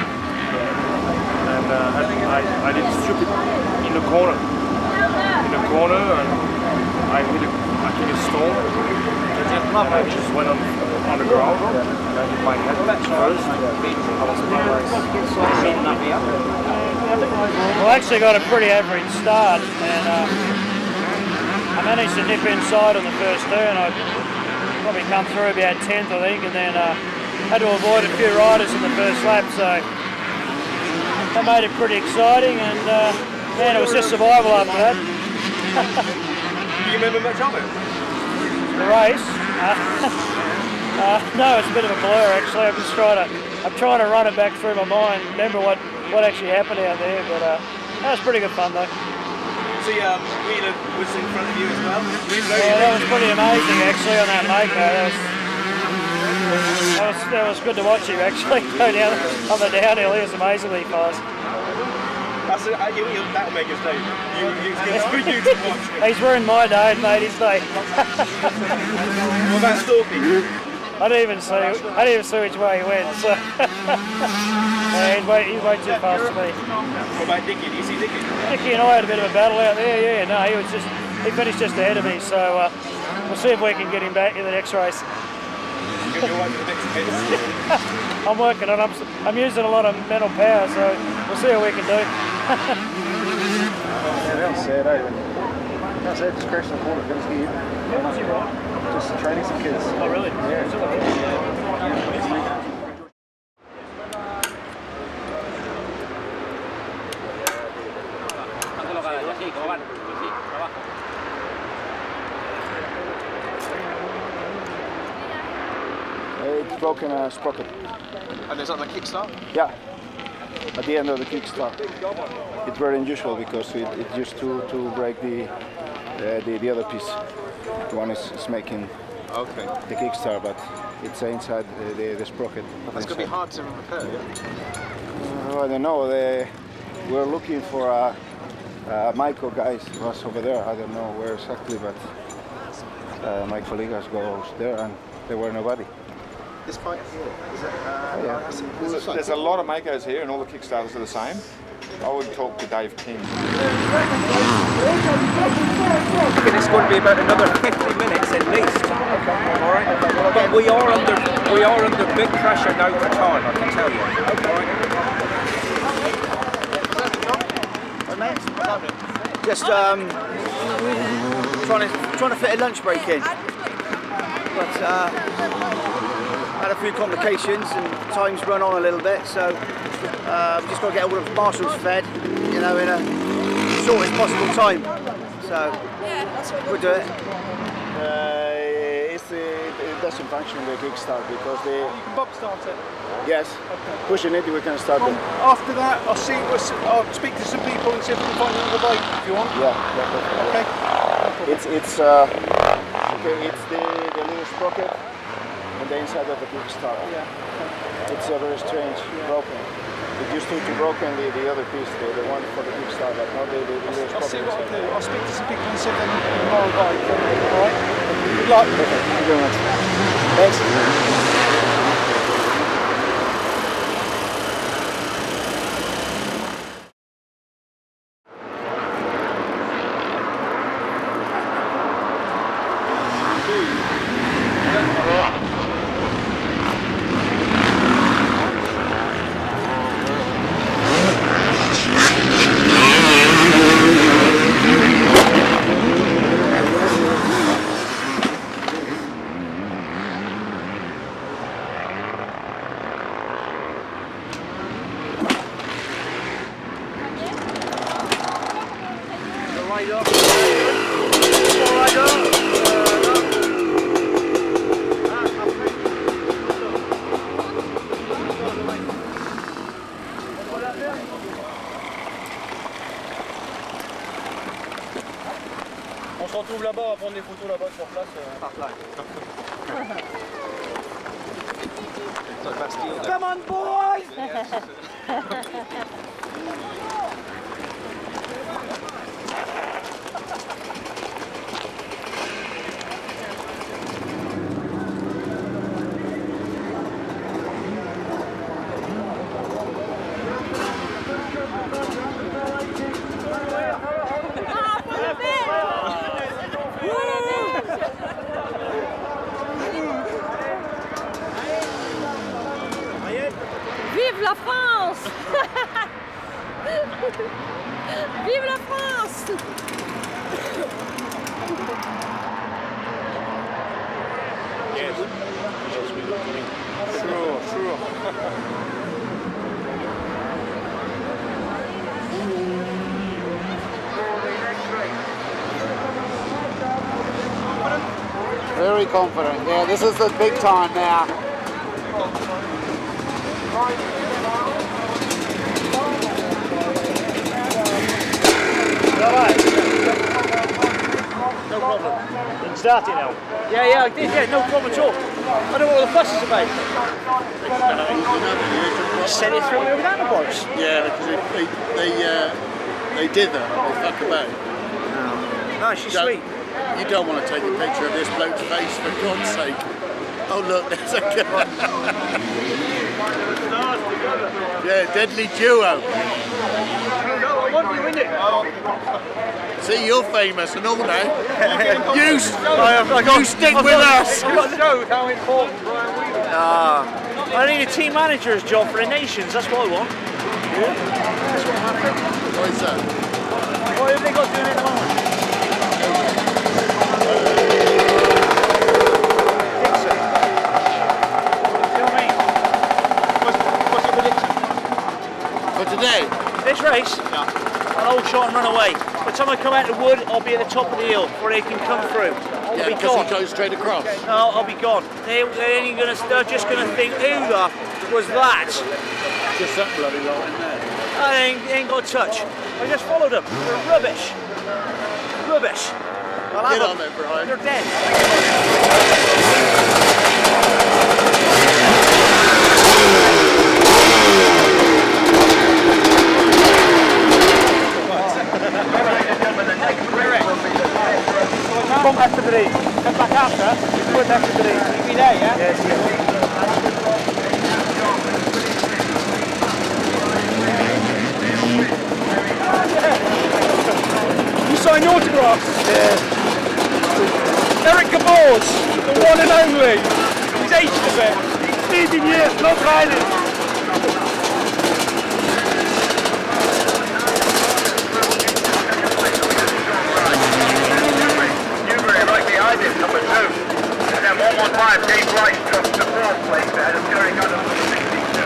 and I did stupid in the corner. And I hit a stone and I just went on the ground and I hit my head first. I was Well, I actually got a pretty average start, and I managed to nip inside on the first turn. I probably come through about 10th, I think, and then had to avoid a few riders in the first lap, so that made it pretty exciting, and man, it was just survival after that. Do you remember much of it? The race? No, it's a bit of a blur actually. I'm trying to run it back through my mind, remember what actually happened out there, but that was pretty good fun though. So Wheeler was in front of you as well? Yeah, that was pretty amazing actually on that Mako. That was good to watch him actually go down on the downhill. He was amazingly fast. That'll make us day. It's good for you to watch. He's ruined my day and made his day. What about Storky? I didn't even see which way he went. So yeah, he's way too fast for me. What about Dickie? Do you see Dickie? Dickie and I had a bit of a battle out there. Yeah, no, he finished just ahead of me. So we'll see if we can get him back in the next race. I'm working on it. I'm using a lot of mental power, so we'll see what we can do. That's sad, eh? That's it, just crashed in the corner, going to ski. Yeah, was he right? Just training some kids. Oh, really? Yeah. It's broken a sprocket. And is that the kickstart? Yeah, at the end of the kickstart. It's very unusual because it used to break the other piece. The one is making the kickstart, but it's inside the sprocket. That's going to be hard to repair, yeah? I don't know. We're looking for a Miko guys was over there. I don't know where exactly, but my colleagues goes there and there were nobody. This bike here, is it? Yeah. There's a lot of Makos here and all the Kickstarters are the same. I would talk to Dave King. It's going to be about another 50 minutes at least. Okay. All right. But we are under big pressure now for time, I can tell you. Okay. Just trying to fit a lunch break in, but had a few complications and time's run on a little bit, so just got to get all the marshals fed, you know, in a shortest possible time. So We'll do it. It doesn't function the kickstart because the. You can bob start it. Yes. Okay. Pushing it, we can start it. After that, I'll speak to some people and see if we can find another bike if you want. Yeah. Okay. It's the little sprocket and the inside of the kickstart. Yeah. Okay. It's very strange, broken. It used to be broken the other piece, the one for the kickstart, but not the little sprocket. I'll see what I'll do. I'll speak to some people and see if they can borrow a bike. Alright? Good luck. Okay, thank you very much. Thanks. On se retrouve là-bas, on va prendre des photos là-bas sur place. Come on, boys! Vive la France! Vive la France! Yes. Sure. Very confident. Yeah, this is the big time now. No problem. You can start it now. Yeah, I did. Yeah, no problem at all. I don't know what the fuss is about. Send it through over the handlebars. Yeah, because they did that. They fuck about. No, she's sweet. You don't want to take a picture of this bloke's face, for God's sake. Oh look, there's a guy. Yeah, deadly duo. See, you're famous and all now. You stick with us. How important Brian Wheeler. I need a team manager's job for the Nations, that's what I want. Yeah? That's what happened. What is that? What have they got doing at the moment? For today? This race? I'll hold shot and run away. By the time I come out of the wood, I'll be at the top of the hill where they can come through. I'll be gone. He goes straight across. No, I'll be gone. They're just going to think, who the was that? Just that bloody line there. They ain't got a touch. I just followed them. They're rubbish. Rubbish. Get on there, Brian. They're dead. Come back to the lead. Come back after. Come back to the lead. You'll be there, yeah? Yes, You signed autographs? Yeah. Eric Gabors, the one and only. He's 80 of it. 18 years, not riding. I did number 2, and then 115 came right to the 4th place ahead of Jerry Gunn number 62.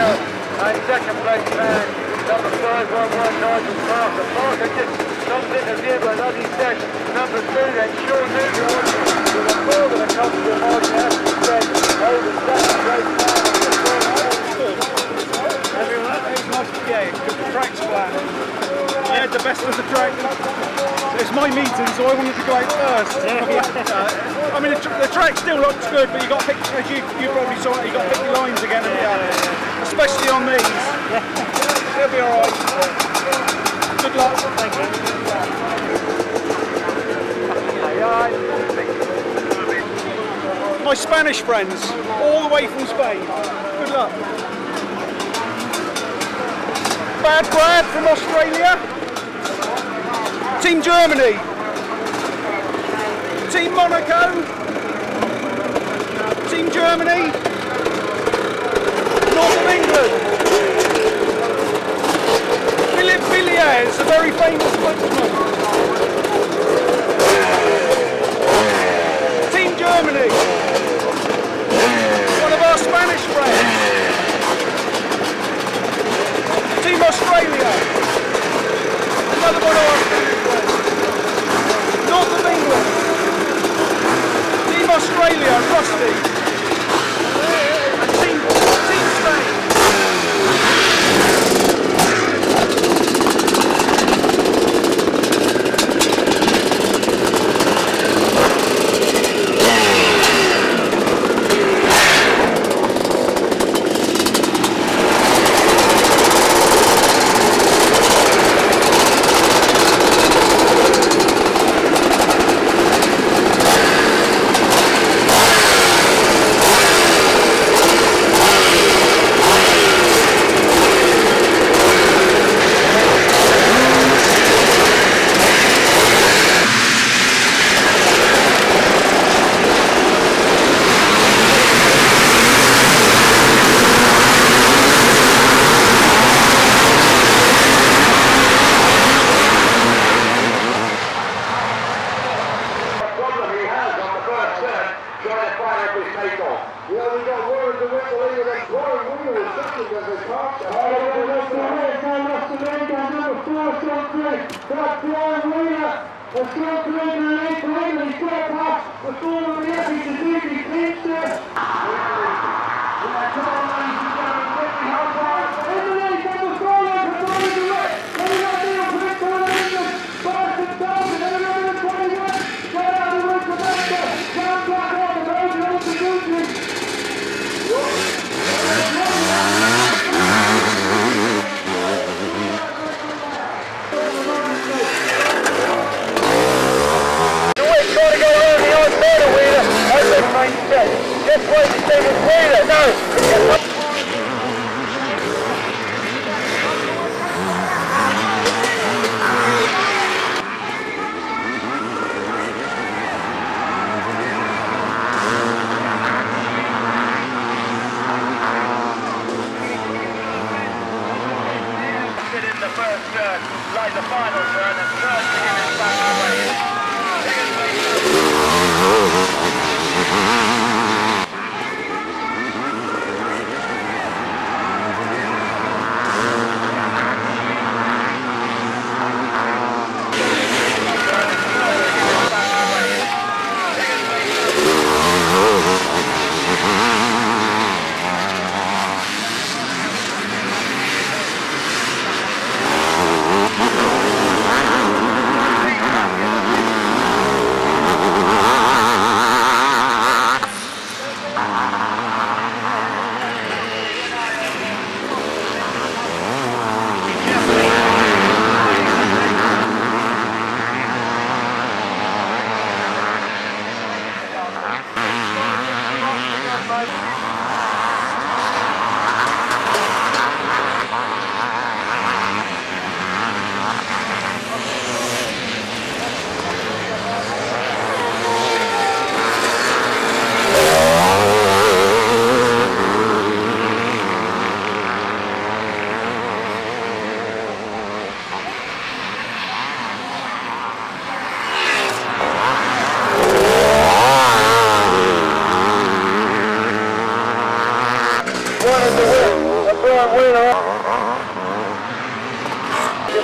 winner and second place man, number 511 Nigel Parker. Parker just stopped interview, but as he said, number 2 then Sean Newton with a more than a comfortable margin, as he said, over second place man. Yeah, because the track's flat. I had the best of the track. It's my meeting, so I wanted to go out first. I mean, the track still looks good, but you got to pick, as you probably saw it, you got to pick your lines again, especially on these. They'll be all right. Good luck. Thank you. My Spanish friends, all the way from Spain. Good luck. Bad Brad from Australia. Team Germany. Team Monaco. Team Germany. North of England. Philippe Villiers, a very famous Frenchman. Team Germany. One of our Spanish friends. Team Australia, another one of our friends. North of England, Team Australia, Rusty, and Team Spain.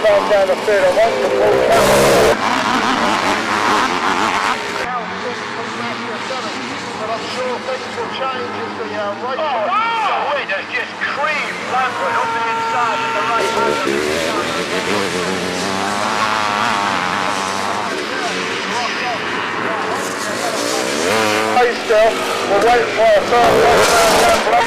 time down the field. I want to pull it up. But I'm sure things will change as the race. Oh, it has just creamed Lambert on the inside of the race. Still, we'll wait for a third.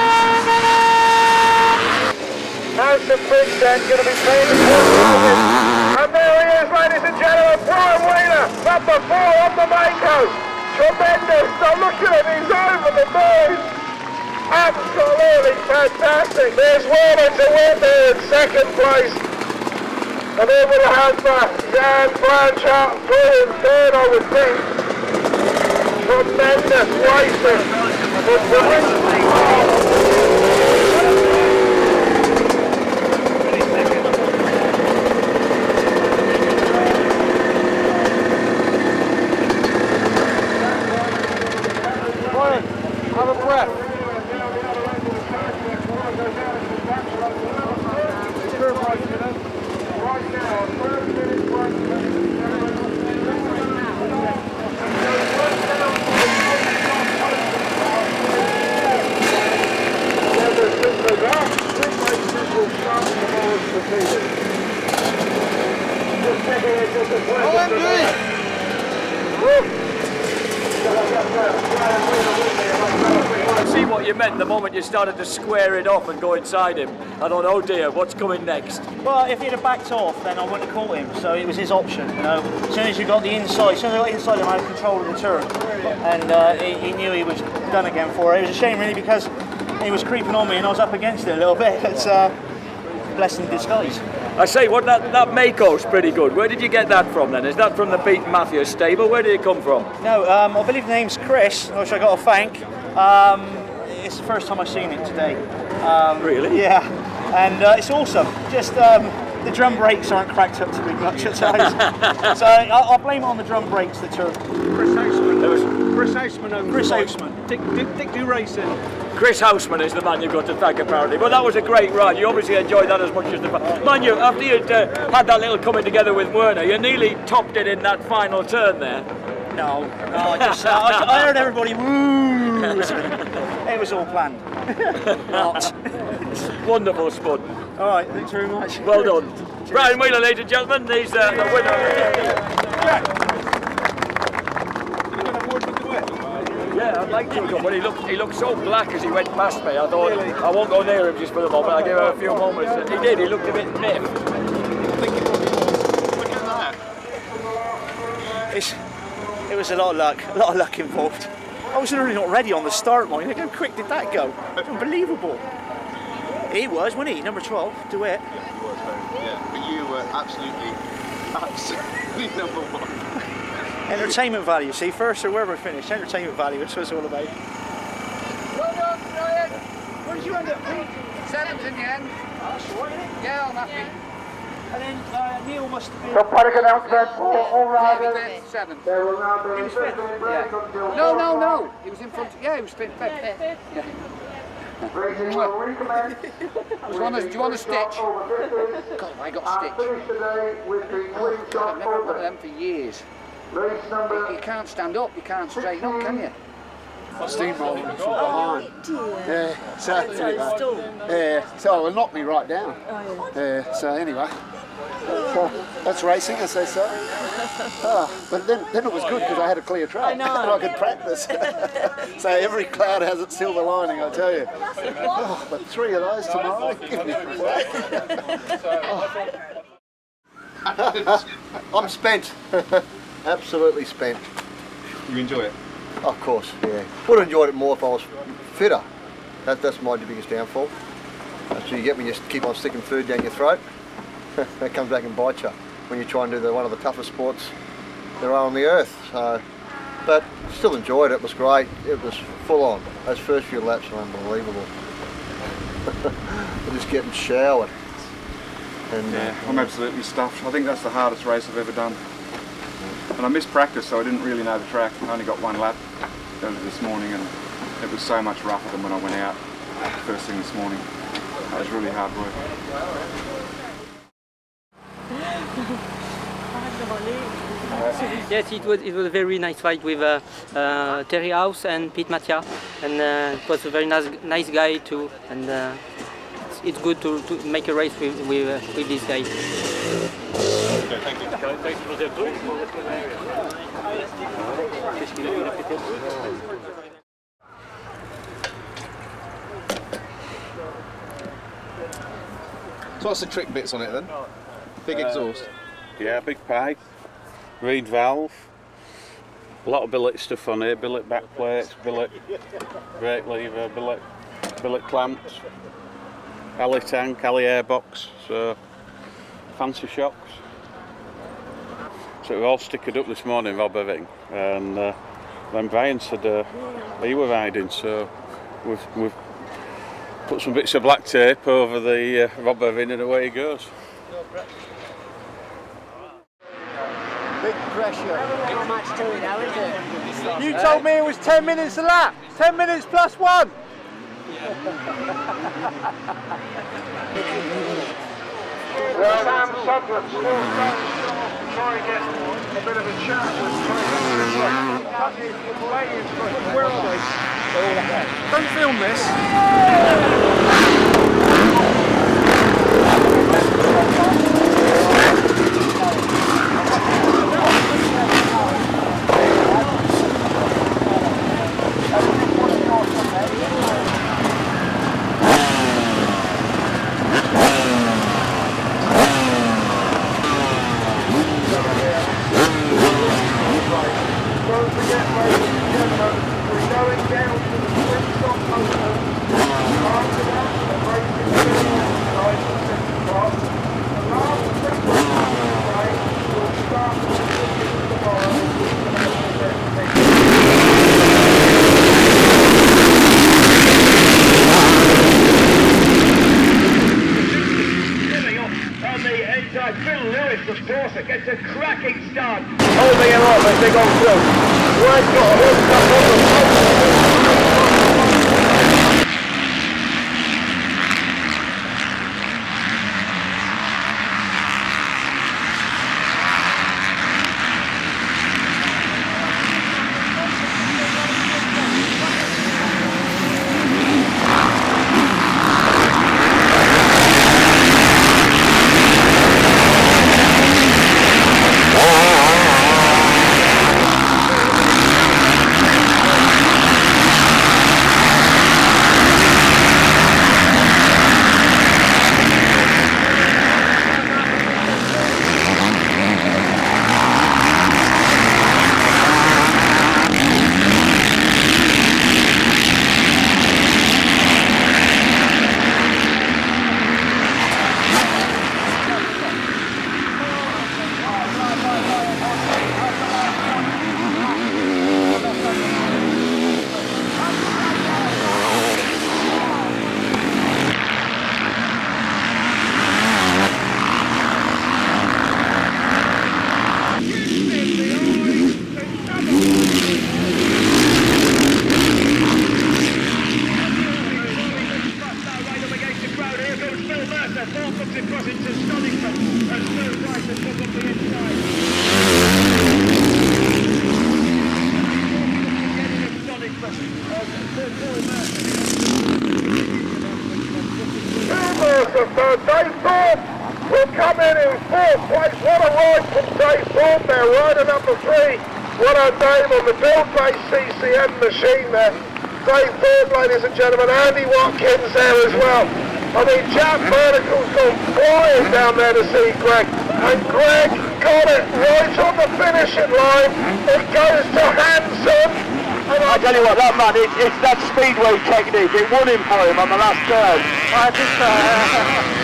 Hudson Big then going to be paying the and there he is, ladies and gentlemen, Brian Wheeler, number 4 on the main coast. Tremendous. Now look at him, he's over the moon. Absolutely fantastic. There's Warner to win there in second place. And then we'll have Jan Blanchard through in third, I would think. Tremendous racing. Brian, have a breath. Right now, first minute, 1 minute. I see what you meant the moment you started to square it off and go inside him. I thought, oh dear, what's coming next? Well, if he'd have backed off, then I wouldn't have caught him, so it was his option, you know. As soon as you got the inside, as soon as I got inside him, I had control of the turn. And he knew he was done again for it. It was a shame, really, because he was creeping on me and I was up against it a little bit. It's a blessing in disguise. I say, what that Mako's pretty good. Where did you get that from then? Is that from the Beaton Matthews stable? Where did it come from? No, I believe the name's Chris, which I got to thank. It's the first time I've seen it today. Really? Yeah, and it's awesome. Just the drum brakes aren't cracked up too much at times. So I'll blame it on the drum brakes that are... Chris Houseman. Chris Houseman owns Chris the bike. Houseman. Dickie Racing. Chris Houseman is the man you've got to thank, apparently. But that was a great ride. You obviously enjoyed that as much as the... Mind you, after you'd had that little coming together with Werner, you nearly topped it in that final turn there. No, I heard everybody woo. It was all planned. Not. Wonderful spud. All right, thanks very much. Well done. Cheers. Brian Wheeler, ladies and gentlemen, he's the winner. Yeah, I'd like to, but he looked so black as he went past me. I thought, really? I won't go near him just for the moment. I'll give him a few moments. He did, he looked a bit miffed. Look at that. It was a lot of luck involved. I was really not ready on the start line. How quick did that go? Unbelievable. He was, wasn't he? Number 12, DeWitt. Yeah, he was. Yeah, but you were absolutely number 1. Entertainment value, see, first or wherever we finished, entertainment value, that's what it's all about. Well done, Brian. Where did you end up, Pete? 7th in the end. Yeah, I'm happy. And then Neil must have been... So paddock announcement for all riders. 7th. There will now be a Yeah. No. He was in front. Yeah, he was 5th. Yeah. Racing will recommence. Do you want a stitch? God, I got a stitch. I've never had one of them for years. You can't stand up, you can't straighten up, can you? Steamroller from behind. Yeah, exactly. Yeah, so it knocked me right down. Yeah, so anyway. So that's racing, as they say. But then it was good because I had a clear track and I could practice. So every cloud has its silver lining, I tell you. Oh, but 3 of those tomorrow, give me I'm spent. Absolutely spent. You enjoy it? Of course, yeah. Would have enjoyed it more if I was fitter. That's my biggest downfall. That's what you get when you keep on sticking food down your throat. That comes back and bites you when you try and do one of the toughest sports there are on the earth. So, but still enjoyed it. It was great. It was full on. Those first few laps were unbelievable. We're just getting showered. And, yeah, I'm absolutely stuffed. I think that's the hardest race I've ever done. And I missed practice, so I didn't really know the track. I only got 1 lap early this morning, and it was so much rougher than when I went out first thing this morning. That was really hard work. Yes, it was a very nice fight with Terry House and Pete Mattia, and it was a very nice guy too, and it's good to make a race with this guy. Okay, thank you. So what's the trick bits on it then? Big exhaust? Yeah, big pipe, reed valve, a lot of billet stuff on here, billet back plates, billet brake lever, billet clamps, alley tank, alley airbox, so fancy shocks. So we all stickered up this morning, Rob everything, and then Brian said he were riding, so we've put some bits of black tape over the Rob everything and away he goes. Big pressure. Not much to it now, is it? You told me it was 10 minutes a lap. 10 minutes plus one. Well, Sam Sutton still trying to get a bit of a chance. Where are they? Don't film this. Don't forget, ladies and gentlemen, we're going down to the swing stop motor. After that, the racing inside the second part. The last section of the race will start tomorrow. On the inside, Phil Lewis, of course, it gets a cracking start. Holding him off as they go through. Right got hooked up on Dave Thorpe will come in 4th place. What a ride from Dave Thorpe there, rider number 3. What a Dave on the build-based CCM machine there. Dave Thorpe, ladies and gentlemen. Andy Watkins there as well. I mean, Jack Vertical's gone flying down there to see Greg. And Greg got it right on the finishing line. It goes to Hanson. I tell you what, that man, it's that speedway technique. It won him for him on the last turn. I think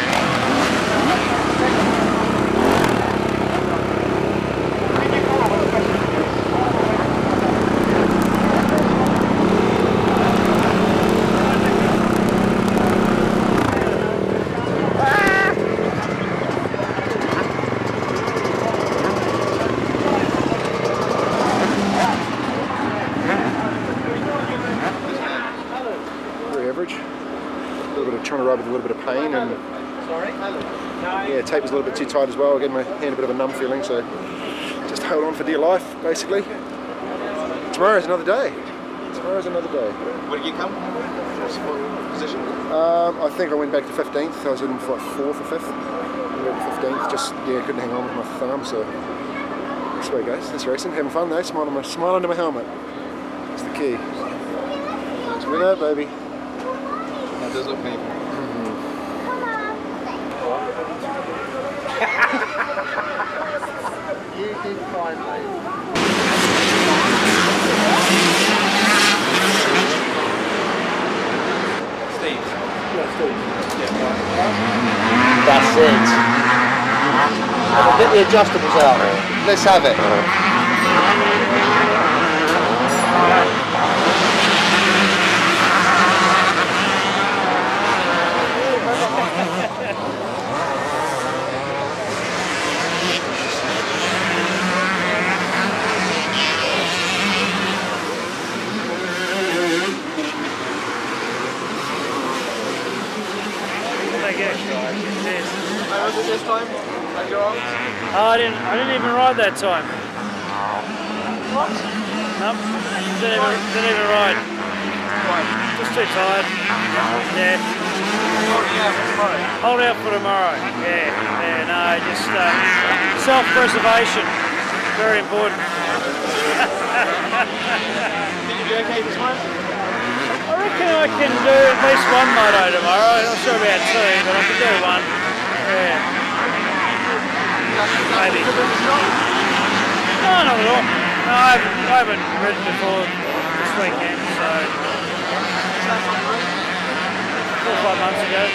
average. A little bit of trying to ride with a little bit of pain, and Yeah, tape was a little bit too tight as well. Again, my hand a bit of a numb feeling, so just hold on for dear life, basically. Tomorrow's another day. Tomorrow's another day. Where did you come? What position? I think I went back to 15th. I was in like 4th or 5th. I went to 15th. Just couldn't hang on with my thumb, so that's the way it goes. That's racing. Having fun though. Smile under my helmet. That's the key. That's with that, baby. That does look painful. You did fine, mate. Steve. Yeah, Steve. That's it. Get the adjustables out. Let's have it. How was it this time? At your arms? Oh, I didn't even ride that time. What? Nope. Didn't even ride. Just too tired. Yeah. Hold out for tomorrow. Yeah. No, just self-preservation. Very important. Think you'll be okay this time? I reckon I can do at least one moto tomorrow. I'm not sure about two, but I can do one. Yeah. Maybe. No, not at all. No, I haven't ridden before this weekend, so 4 or 5 months ago.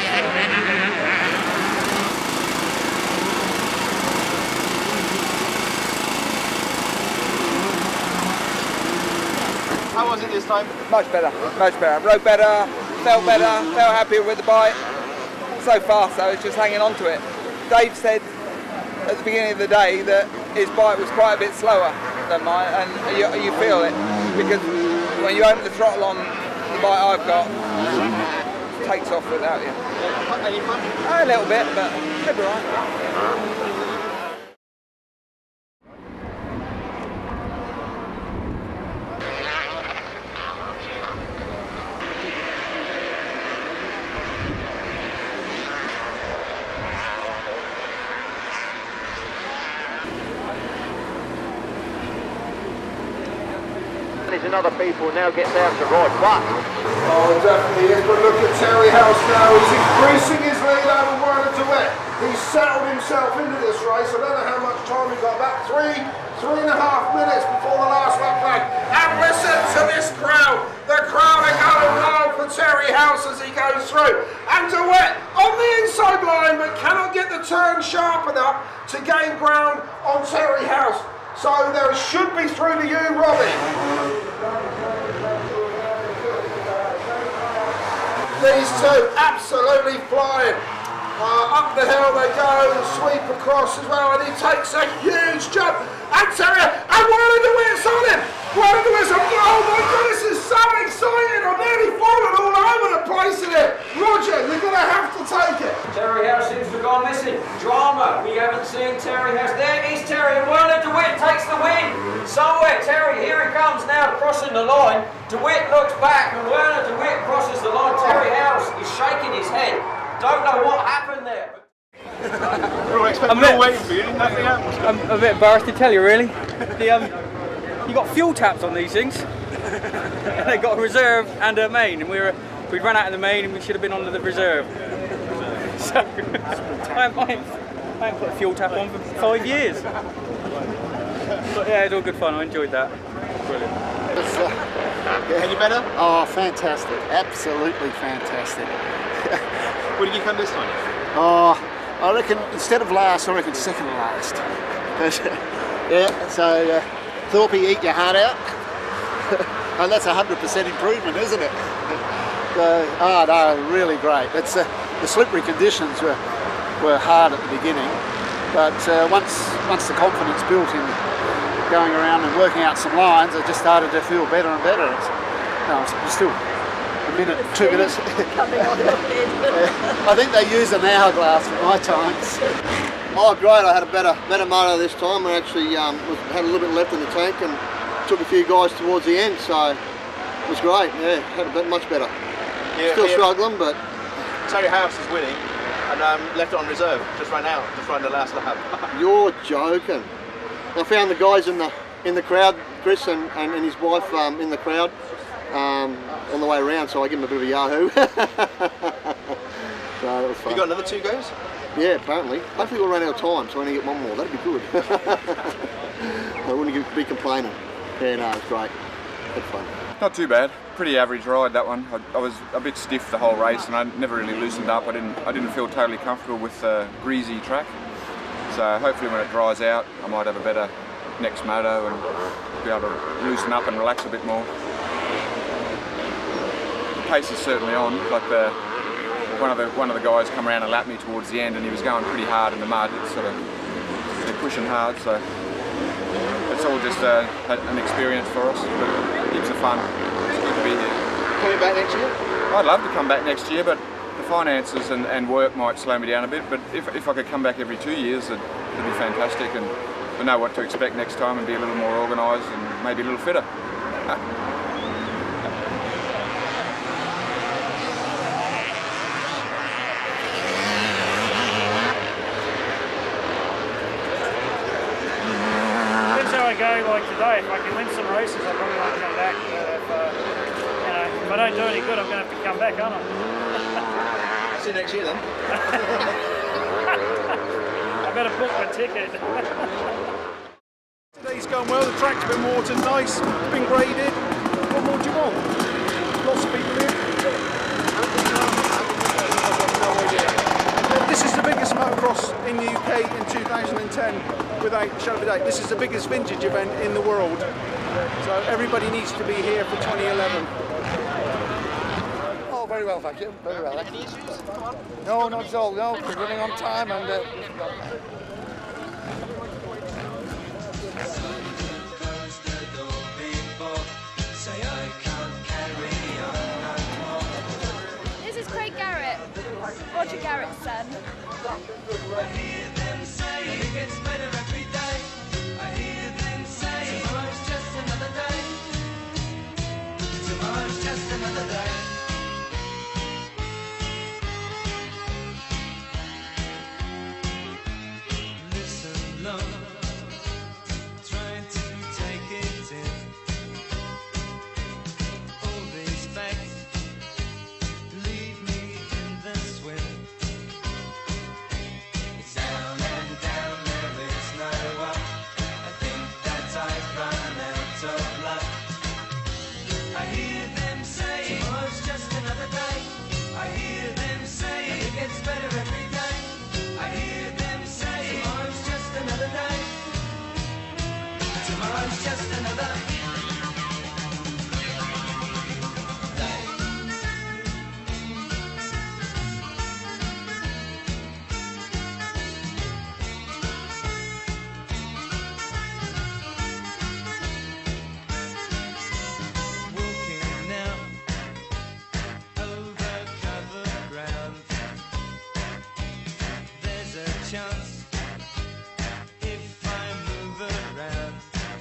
How was it this time? Much better, much better. Rode better, felt happier with the bike. So fast, I was just hanging on to it. Dave said at the beginning of the day that his bike was quite a bit slower than mine, and you feel it, because when you open the throttle on the bike I've got, it takes off without you. Any fun? A little bit, but it'll be alright. And other people now gets out to ride, but oh, definitely is. But look at Terry House now. He's increasing his lead over Werner DeWitt. He's settled himself into this race. I don't know how much time he got back. 3.5 minutes before the last lap flag. And listen to this crowd. The crowd are going wild for Terry House as he goes through. And DeWitt on the inside line, but cannot get the turn sharp enough to gain ground on Terry House. So there should be through to you, Robbie. These two absolutely flying. Up the hill they go and sweep across as well, and he takes a huge jump. And Terry, and Werner DeWitt's on him. Werner DeWitt's on. Oh my goodness, this is so exciting. I'm nearly falling all over the place in it. Roger, you're going to have to take it. Terry House seems to have gone missing. Drama. We haven't seen Terry House. There is Terry, and Werner DeWitt takes the win. Somewhere, Terry, here he comes now, crossing the line. DeWitt looks back, and Werner DeWitt crosses the line. Terry House is shaking his head. Don't know what happened there. We're waiting for you. Nothing happened. I'm a bit embarrassed to tell you, really. You got fuel taps on these things. They got a reserve and a main, and we'd run out of the main, and we should have been on the reserve. So I haven't put a fuel tap on for 5 years. But yeah, it's all good fun. I enjoyed that. Brilliant. Any better? Oh, fantastic! Absolutely fantastic. Where did you come this time? Oh, I reckon instead of last, I reckon second to last. Yeah, so Thorpe, eat your heart out. And that's 100% improvement, isn't it? Oh no, really great. It's the slippery conditions were hard at the beginning, but once the confidence built in going around and working out some lines, I just started to feel better and better. I'm still minute, 2 minutes. Coming on your head. I think they use an hourglass for my times. Oh great, I had a better motor this time. I actually had a little bit left in the tank and took a few guys towards the end, so it was great. Yeah, had a bit much better. Yeah, still struggling, but Terry House is winning and left it on reserve, just ran out, just ran the last lap. You're joking. I found the guys in the crowd, Chris and his wife in the crowd on the way around, so I give them a bit of a yahoo. So it was fun. You got another 2 goes? Yeah, apparently. Hopefully we'll run out of time, so I only get one more. That'd be good. I wouldn't be complaining. Yeah, no, it's great. Had fun. Not too bad. Pretty average ride, that one. I was a bit stiff the whole race and I never really loosened up. I didn't feel totally comfortable with the greasy track. So hopefully when it dries out I might have a better next moto and be able to loosen up and relax a bit more. The pace is certainly on. Like one of the guys come around and lapped me towards the end and he was going pretty hard in the mud. It's sort of, they're pushing hard, so it's all just an experience for us, but heaps of fun. It's good to be here. Coming back next year? I'd love to come back next year, but the finances and work might slow me down a bit, but if I could come back every 2 years, it'd be fantastic, and I know what to expect next time and be a little more organised and maybe a little fitter. Like today, if I can win some races, I probably won't come back. But if I don't do any good, I'm going to have to come back, aren't I? See you next year then. I better book my ticket. Today's going well. The track's been watered nice. It's been graded. What more do you want? Lots of people here. This is the biggest motocross in the UK in 2010, without a shadow of a doubt. This is the biggest vintage event in the world. So everybody needs to be here for 2011. Oh, very well, thank you. Very well. Any issues? No, not at all. No, we're running on time and. This is Craig Garrett, Roger Garrett's son. I hear them say it gets better every day. I hear them say tomorrow's just another day. Tomorrow's just another day. Listen, love, try to take it in. All these facts leave me in the swim. Down and down, there is no up. I think that I've run out of luck. I hear them say tomorrow's just another day. I hear them say it gets better every day. I hear them say tomorrow's just another day. Tomorrow's just another day. Chance if I move around.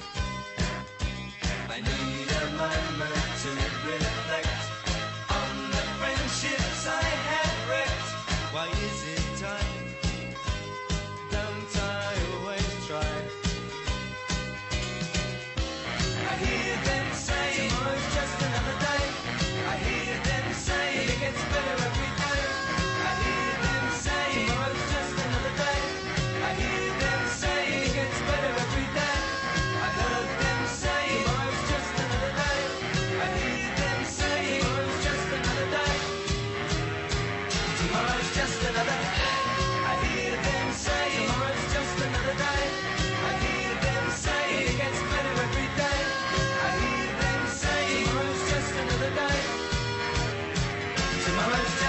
I need a moment to reflect on the friendships I have wrecked. Why is it time? Don't I always try? I hear them say tomorrow's just another day. I hear them say it gets better every day. I hear them say tomorrow's just another day. I hear them say it gets better every day. I heard them say tomorrow's just another day. I hear them say tomorrow's just another day. Tomorrow's just another day. I hear them say tomorrow's just another day. I hear them say it gets better every day. I hear them say tomorrow's just another day. Tomorrow's just